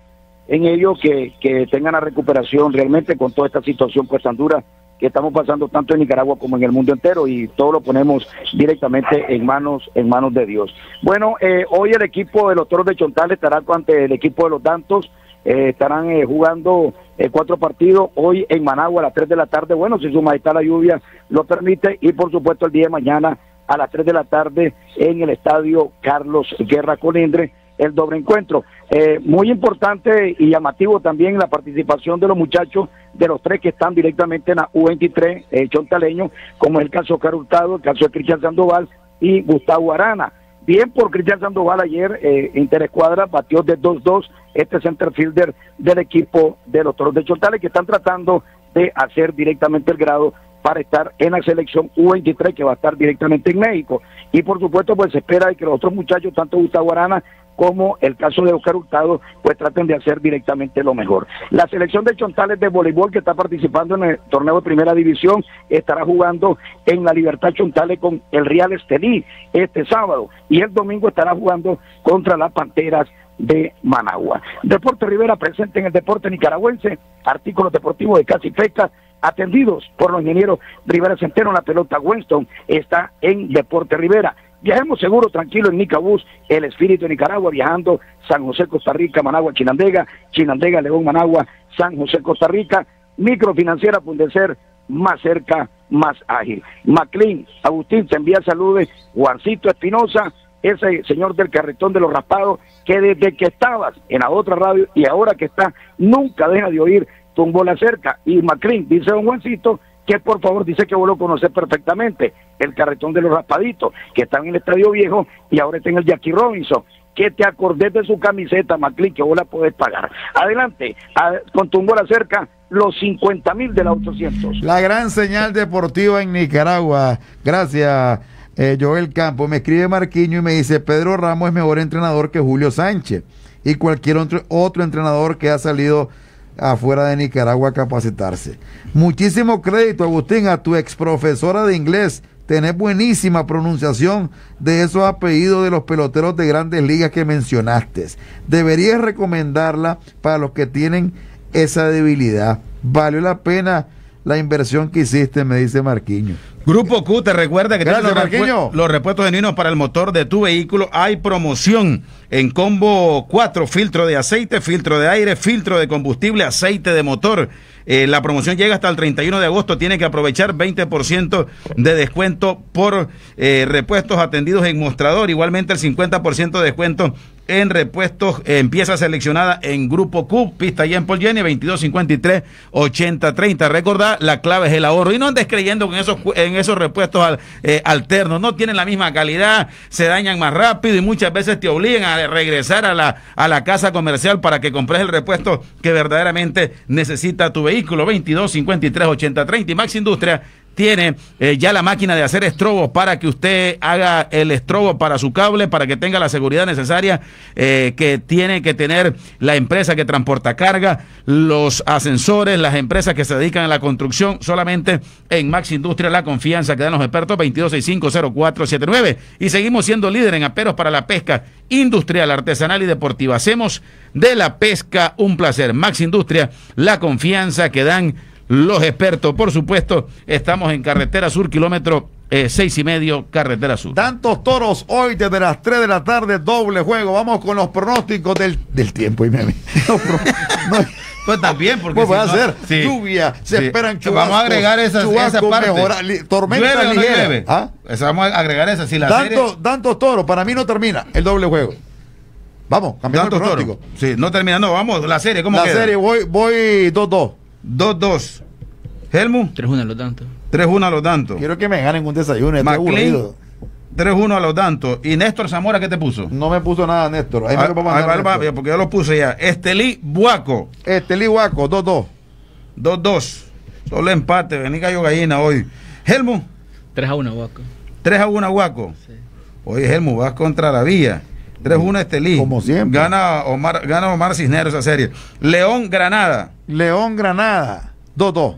en ello que, que tengan la recuperación realmente con toda esta situación pues tan dura que estamos pasando tanto en Nicaragua como en el mundo entero, y todo lo ponemos directamente en manos en manos de Dios. Bueno, eh, hoy el equipo de los Toros de Chontales estará ante el equipo de los Dantos, eh, estarán eh, jugando eh, cuatro partidos hoy en Managua a las tres de la tarde, bueno, si su majestad la lluvia lo permite, y por supuesto el día de mañana a las tres de la tarde en el estadio Carlos Guerra Colindre, el doble encuentro. Eh, muy importante y llamativo también la participación de los muchachos, de los tres que están directamente en la U veintitrés, eh, chontaleños, como es el caso de Oscar Hurtado, el caso de Cristian Sandoval y Gustavo Arana. Bien por Cristian Sandoval ayer, eh, interescuadra, batió de dos dos, este center fielder del equipo de los Toros de Chontales, que están tratando de hacer directamente el grado para estar en la selección U veintitrés, que va a estar directamente en México. Y por supuesto, pues se espera de que los otros muchachos, tanto Gustavo Arana como el caso de Oscar Hurtado, pues traten de hacer directamente lo mejor. La selección de Chontales de voleibol, que está participando en el torneo de primera división, estará jugando en la Libertad Chontales con el Real Estelí este sábado, y el domingo estará jugando contra las Panteras de Managua. Deporte Rivera presente en el deporte nicaragüense, artículos deportivos de Casi Pesca, atendidos por los ingenieros Rivera Centeno. La pelota Winston está en Deporte Rivera. Viajemos seguro, tranquilo en Nicabús, el espíritu de Nicaragua, viajando San José, Costa Rica, Managua, Chinandega, Chinandega, León, Managua, San José, Costa Rica. Microfinanciera Pundecer, más cerca, más ágil. McLean, Agustín, te envía saludos. Juancito Espinosa, ese señor del carretón de los raspados, que desde que estabas en la otra radio y ahora que está, nunca deja de oír Tumbó la Cerca. Y McLean, dice don Juancito, que por favor, dice que vos lo conoces perfectamente, el carretón de los raspaditos, que está en el Estadio Viejo y ahora está en el Jackie Robinson, que te acordes de su camiseta, McLean, que vos la podés pagar. Adelante, a, con Tumbó la Cerca, los cincuenta mil de la ochocientos. La gran señal deportiva en Nicaragua. Gracias, eh, Joel Campo. Me escribe Marquiño y me dice, Pedro Ramos es mejor entrenador que Julio Sánchez y cualquier otro, otro entrenador que ha salido afuera de Nicaragua a capacitarse. Muchísimo crédito, Agustín, a tu ex profesora de inglés. Tenés buenísima pronunciación de esos apellidos de los peloteros de grandes ligas que mencionaste. Deberías recomendarla para los que tienen esa debilidad. Valió la pena la inversión que hiciste, me dice Marquiño. Grupo Q te recuerda que Gracias, tienes los, repue los repuestos genuinos para el motor de tu vehículo. Hay promoción en combo cuatro, filtro de aceite, filtro de aire, filtro de combustible, aceite de motor. Eh, la promoción llega hasta el treinta y uno de agosto. Tiene que aprovechar veinte por ciento de descuento por eh, repuestos atendidos en mostrador. Igualmente el cincuenta por ciento de descuento en repuestos eh, en piezas seleccionadas en Grupo Q. Pista y en Paul Jenny, veintidós cincuenta y tres ochenta treinta. Recordá, la clave es el ahorro. Y no andes creyendo que en esos, en esos repuestos al, eh, alternos no tienen la misma calidad, se dañan más rápido y muchas veces te obligan a regresar a la, a la casa comercial para que compres el repuesto que verdaderamente necesita tu vehículo. Veintidós cincuenta y tres ochenta treinta. Y Max Industria tiene eh, ya la máquina de hacer estrobos para que usted haga el estrobo para su cable, para que tenga la seguridad necesaria eh, que tiene que tener la empresa que transporta carga, los ascensores, las empresas que se dedican a la construcción. Solamente en Max Industria, la confianza que dan los expertos. Veintidós sesenta y cinco cero cuatro setenta y nueve. Y seguimos siendo líder en aperos para la pesca industrial, artesanal y deportiva. Hacemos de la pesca un placer. Max Industria, la confianza que dan los expertos. Por supuesto, estamos en Carretera Sur, kilómetro eh, seis y medio, Carretera Sur. Tantos toros hoy desde las tres de la tarde, doble juego. Vamos con los pronósticos del, del tiempo. Y me, no, no, pues también, porque pues si va no, a ser sí, lluvia, se sí. esperan chubascos. Vamos a agregar esa, esa parte. Mejora, li, tormenta ¿Llueve ligera. o no llueve? ¿Ah? Esa, vamos a agregar esa. Si la Tanto, serie... tantos toros, para mí no termina el doble juego. Vamos, cambiamos el pronóstico. Toro. Sí, no termina, no, vamos, la serie, ¿cómo la queda? La serie, voy, voy dos dos. dos dos. Helmu. tres uno a los Dantos. tres uno a los Dantos. Quiero que me ganen un desayuno. McLean, tres uno a los Dantos. ¿Y Néstor Zamora qué te puso? No me puso nada, Néstor. Ahí ah, me lo puedo mandar, ah, Néstor. Porque yo lo puse ya. Estelí Buaco. Estelí Buaco, dos dos. dos dos. Solo empate. Vení gallo gallina hoy. Helmu. tres a uno Buaco. tres a uno Buaco. Sí. Oye, Helmu, vas contra la vía. tres uno Estelí. Como siempre. Gana Omar, gana Omar Cisneros esa serie. León Granada. León Granada. dos dos.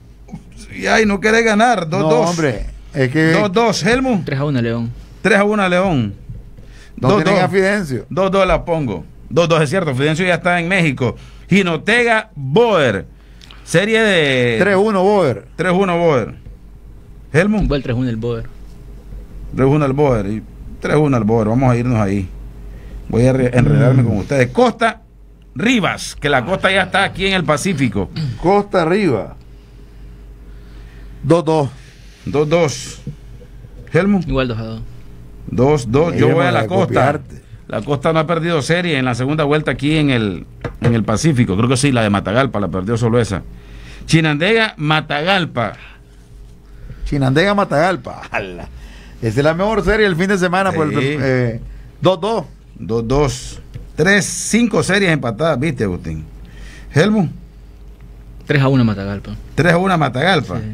Y ay, no querés ganar. dos dos. No, hombre. Es que. dos dos, Helmu. tres a uno León. tres a uno León. No tienen a Fidencio. dos dos la pongo. dos dos es cierto. Fidencio ya está en México. Jinotega Boer. Serie de... tres uno Boer. tres uno Boer. Helmut. Igual tres uno el Boer. tres uno al Boer. Y tres uno al Boer. Vamos a irnos ahí. Voy a enredarme mm. con ustedes. Costa Rivas, que la Costa ya está aquí en el Pacífico. Costa Rivas. dos dos. dos dos. Helmut. Igual dos a dos. dos dos. Yo voy a la Costa. Copiarte. La Costa no ha perdido serie en la segunda vuelta aquí en el, en el Pacífico. Creo que sí, la de Matagalpa la perdió solo esa. Chinandega, Matagalpa. Chinandega, Matagalpa. ¡Hala! Esa es la mejor serie del fin de semana. Sí. Por el eh, dos dos. dos dos. tres, cinco series empatadas, ¿viste, Agustín? Helmut. tres a uno Matagalpa. tres a uno Matagalpa. Sí.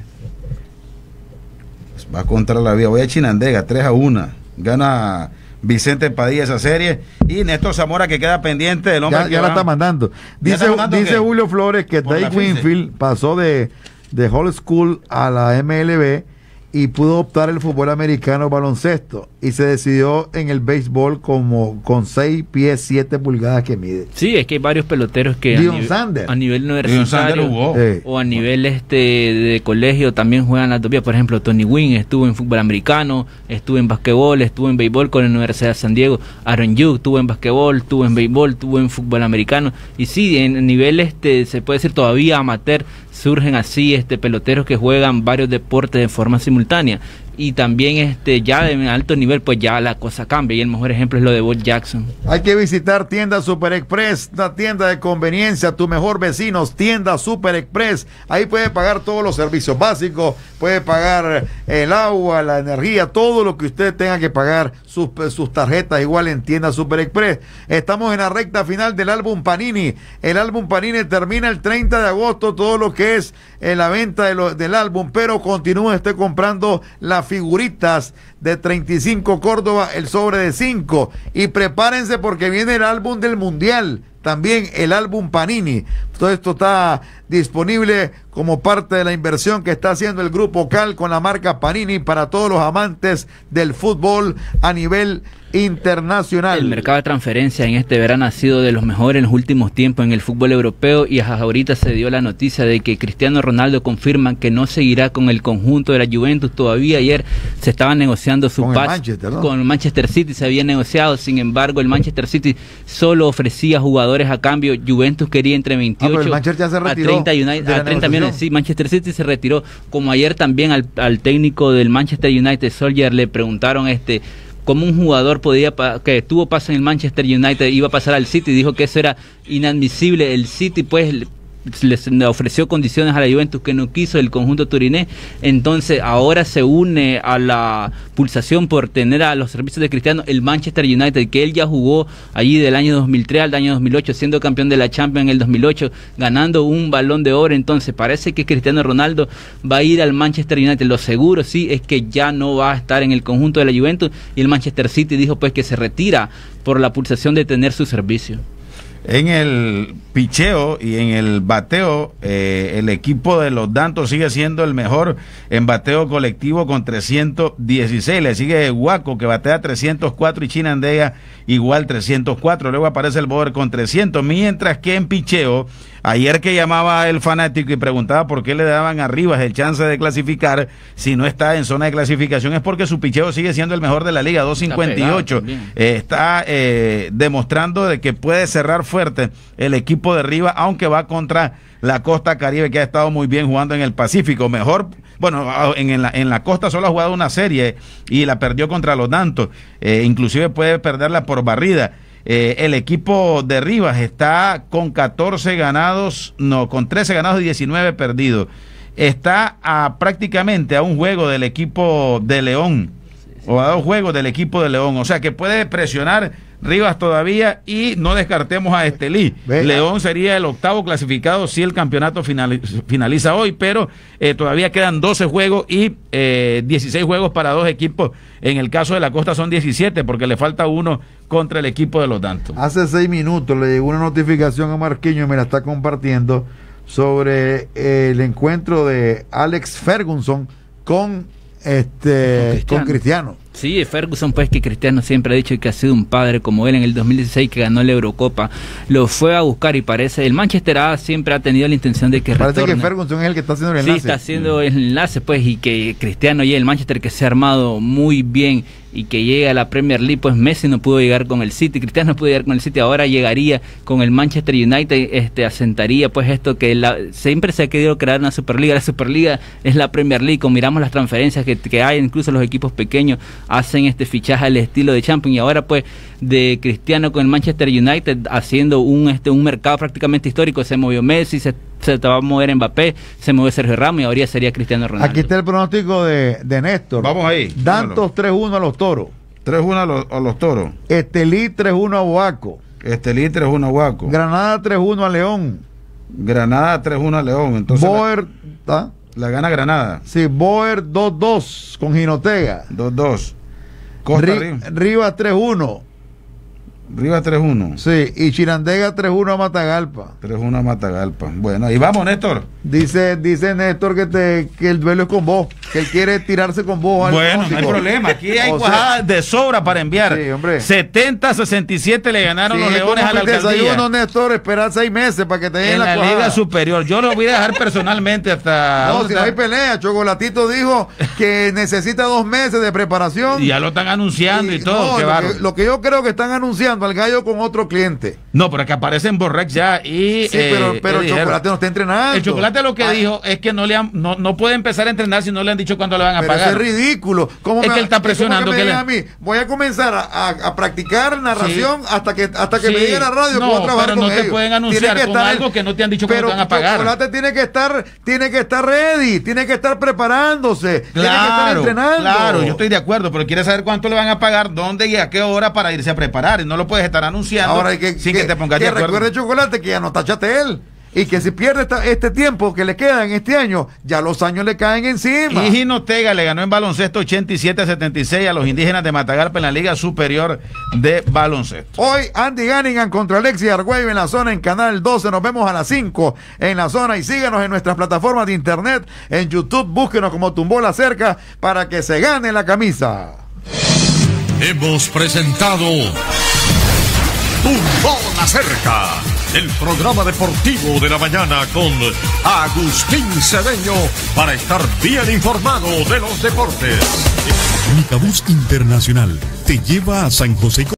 Pues va contra la vía. Voy a Chinandega, tres a uno. Gana Vicente Padilla esa serie. Y Néstor Zamora, que queda pendiente del hombre ya, que ya va. la está mandando. Dice, está mandando dice Julio Flores que Dave Winfield pasó de, de Hall School a la M L B y pudo optar el fútbol americano baloncesto y se decidió en el béisbol como con seis pies siete pulgadas que mide. Sí, es que hay varios peloteros que a, nive a nivel universitario eh. o a nivel este de colegio también juegan las dos vías. Por ejemplo, Tony Wynn estuvo en fútbol americano, estuvo en basquetbol, estuvo en béisbol con la Universidad de San Diego. Aaron Yu estuvo en basquetbol, estuvo en béisbol, estuvo en fútbol americano. Y sí, en nivel este se puede decir todavía amateur surgen así este peloteros que juegan varios deportes de forma simultánea. Y también este ya en alto nivel pues ya la cosa cambia y el mejor ejemplo es lo de Bo Jackson. Hay que visitar Tienda Super Express, la tienda de conveniencia, tu mejor vecino, Tienda Super Express. Ahí puede pagar todos los servicios básicos, puede pagar el agua, la energía, todo lo que usted tenga que pagar, sus, sus tarjetas igual en Tienda Super Express. Estamos en la recta final del álbum Panini. El álbum Panini termina el treinta de agosto, todo lo que es en la venta de lo, del álbum, pero continúe usted comprando las figuritas de treinta y cinco Córdoba, el sobre de cinco, y prepárense porque viene el álbum del Mundial, también el álbum Panini. Todo esto está disponible como parte de la inversión que está haciendo el Grupo Cal con la marca Panini para todos los amantes del fútbol a nivel internacional. El mercado de transferencia en este verano ha sido de los mejores en los últimos tiempos en el fútbol europeo y hasta ahorita se dio la noticia de que Cristiano Ronaldo confirma que no seguirá con el conjunto de la Juventus. Todavía ayer se estaba negociando su pase con el Manchester City, se había negociado, sin embargo el Manchester City solo ofrecía jugadores a cambio. Juventus quería entre veintiocho ah, ya se a treinta, United, a treinta millones. Sí, Manchester City se retiró. Como ayer también al, al técnico del Manchester United, Solskjaer, le preguntaron este cómo un jugador podía que tuvo paso en el Manchester United iba a pasar al City, dijo que eso era inadmisible. El City pues les ofreció condiciones a la Juventus que no quiso el conjunto turinés, entonces ahora se une a la pulsación por tener a los servicios de Cristiano el Manchester United, que él ya jugó allí del año dos mil tres al año dos mil ocho, siendo campeón de la Champions en el dos mil ocho, ganando un Balón de Oro. Entonces parece que Cristiano Ronaldo va a ir al Manchester United. Lo seguro sí es que ya no va a estar en el conjunto de la Juventus, y el Manchester City dijo pues que se retira por la pulsación de tener su servicio. En el picheo y en el bateo, eh, el equipo de los Dantos sigue siendo el mejor en bateo colectivo con trescientos dieciséis. Le sigue Guaco, que batea trescientos cuatro, y Chinandega igual trescientos cuatro. Luego aparece el Boer con trescientos. Mientras que en picheo, ayer que llamaba el fanático y preguntaba por qué le daban a Rivas el chance de clasificar si no está en zona de clasificación, es porque su picheo sigue siendo el mejor de la liga, dos cincuenta y ocho. Está, eh, está eh, demostrando de que puede cerrar fuerte el equipo de Rivas, aunque va contra la Costa Caribe, que ha estado muy bien jugando en el Pacífico. Mejor, bueno, en, en, la, en la Costa solo ha jugado una serie y la perdió contra los Dantos, eh, inclusive puede perderla por barrida. Eh, el equipo de Rivas está con catorce ganados, no, con trece ganados y diecinueve perdidos. Está a, prácticamente a un juego del equipo de León, sí, sí, o a dos juegos del equipo de León, o sea que puede presionar Rivas todavía, y no descartemos a Estelí. Venga. León sería el octavo clasificado si el campeonato finaliza, finaliza hoy, pero eh, todavía quedan doce juegos y eh, dieciséis juegos para dos equipos. En el caso de la Costa son diecisiete, porque le falta uno contra el equipo de los Dantos. Hace seis minutos le llegó una notificación a Marquinhos, me la está compartiendo, sobre el encuentro de Alex Ferguson con este con Cristiano. Con Cristiano. Sí, Ferguson, pues que Cristiano siempre ha dicho que ha sido un padre como él en el dos mil dieciséis que ganó la Eurocopa, lo fue a buscar y parece, el Manchester ha, siempre ha tenido la intención de que parece retorne. que Ferguson es el que está haciendo el enlace. Sí, está haciendo el enlace, pues, y que Cristiano y el Manchester que se ha armado muy bien y que llega a la Premier League, pues Messi no pudo llegar con el City, Cristiano no pudo llegar con el City, ahora llegaría con el Manchester United, este asentaría pues esto que la, siempre se ha querido crear una Superliga, la Superliga es la Premier League, como miramos las transferencias que, que hay, incluso los equipos pequeños hacen este fichaje al estilo de Champions, y ahora pues de Cristiano con el Manchester United haciendo un este un mercado prácticamente histórico, se movió Messi, se se te va a mover Mbappé, se mueve Sergio Ramos y ahora sería Cristiano Ronaldo. Aquí está el pronóstico de, de Néstor. Vamos ahí. Dantos tres uno a los Toros. tres uno a los, a los Toros. Estelí tres uno a Boaco. Estelí tres uno a Boaco. Granada tres uno a León. Granada tres uno a León. Entonces Boer, la, la gana Granada. Sí, Boer dos dos con Ginotega. dos dos. Costa Ri, Rivas tres uno. Rivas tres uno. Sí, y Chirandega tres uno a Matagalpa. tres uno a Matagalpa. Bueno, y vamos, Néstor. Dice dice Néstor que te que el duelo es con vos, que él quiere tirarse con vos. Bueno, no hay problema. Aquí hay cuajadas de sobra para enviar. Sí, hombre. setenta a sesenta y siete le ganaron sí, los Leones a la alcaldía. Desayuno, Néstor, esperar seis meses para que te den en la, la Liga Superior. Yo lo voy a dejar personalmente hasta... No, si no hay pelea. Chocolatito dijo que necesita dos meses de preparación. Y ya lo están anunciando y, y todo. No, qué lo, que, lo que yo creo que están anunciando al gallo con otro cliente. No, pero es que aparece en Borrex ya y... Sí, eh, pero, pero el Chocolate no está entrenando. El Chocolate lo que Ay. dijo es que no le han, no, no puede empezar a entrenar si no le han dicho cuándo le van a pero pagar. Eso es ridículo. ¿Cómo es me, que él está presionando. Que que me le... a mí, voy a comenzar a, a, a practicar narración sí. hasta que hasta que sí. me diga la radio no, puedo trabajar pero no con te ellos. pueden anunciar con estar, algo que no te han dicho cuándo te van a pagar. Chocolate tiene que estar tiene que estar ready, tiene que estar preparándose, claro, tiene que estar entrenando. Claro, yo estoy de acuerdo, pero quiere saber cuánto le van a pagar, dónde y a qué hora para irse a preparar. Y no lo puedes estar anunciando Ahora hay que, sin que, que te pongas que de acuerdo. Recuerde, Chocolate, que ya no tachaste él. Y que si pierde esta, este tiempo que le queda en este año, ya los años le caen encima. Y Ginotega le ganó en baloncesto ochenta y siete a setenta y seis a los indígenas de Matagalpa en la Liga Superior de Baloncesto. Hoy Andy Ganigan contra Alexis Argüello en la zona en Canal doce. Nos vemos a las cinco en la zona y síganos en nuestras plataformas de internet. En YouTube, búsquenos como Tumbó la Cerca para que se gane la camisa. Hemos presentado Tumbó la Cerca, el programa deportivo de la mañana con Agustín Cedeño para estar bien informado de los deportes. Micabús Internacional te lleva a San José.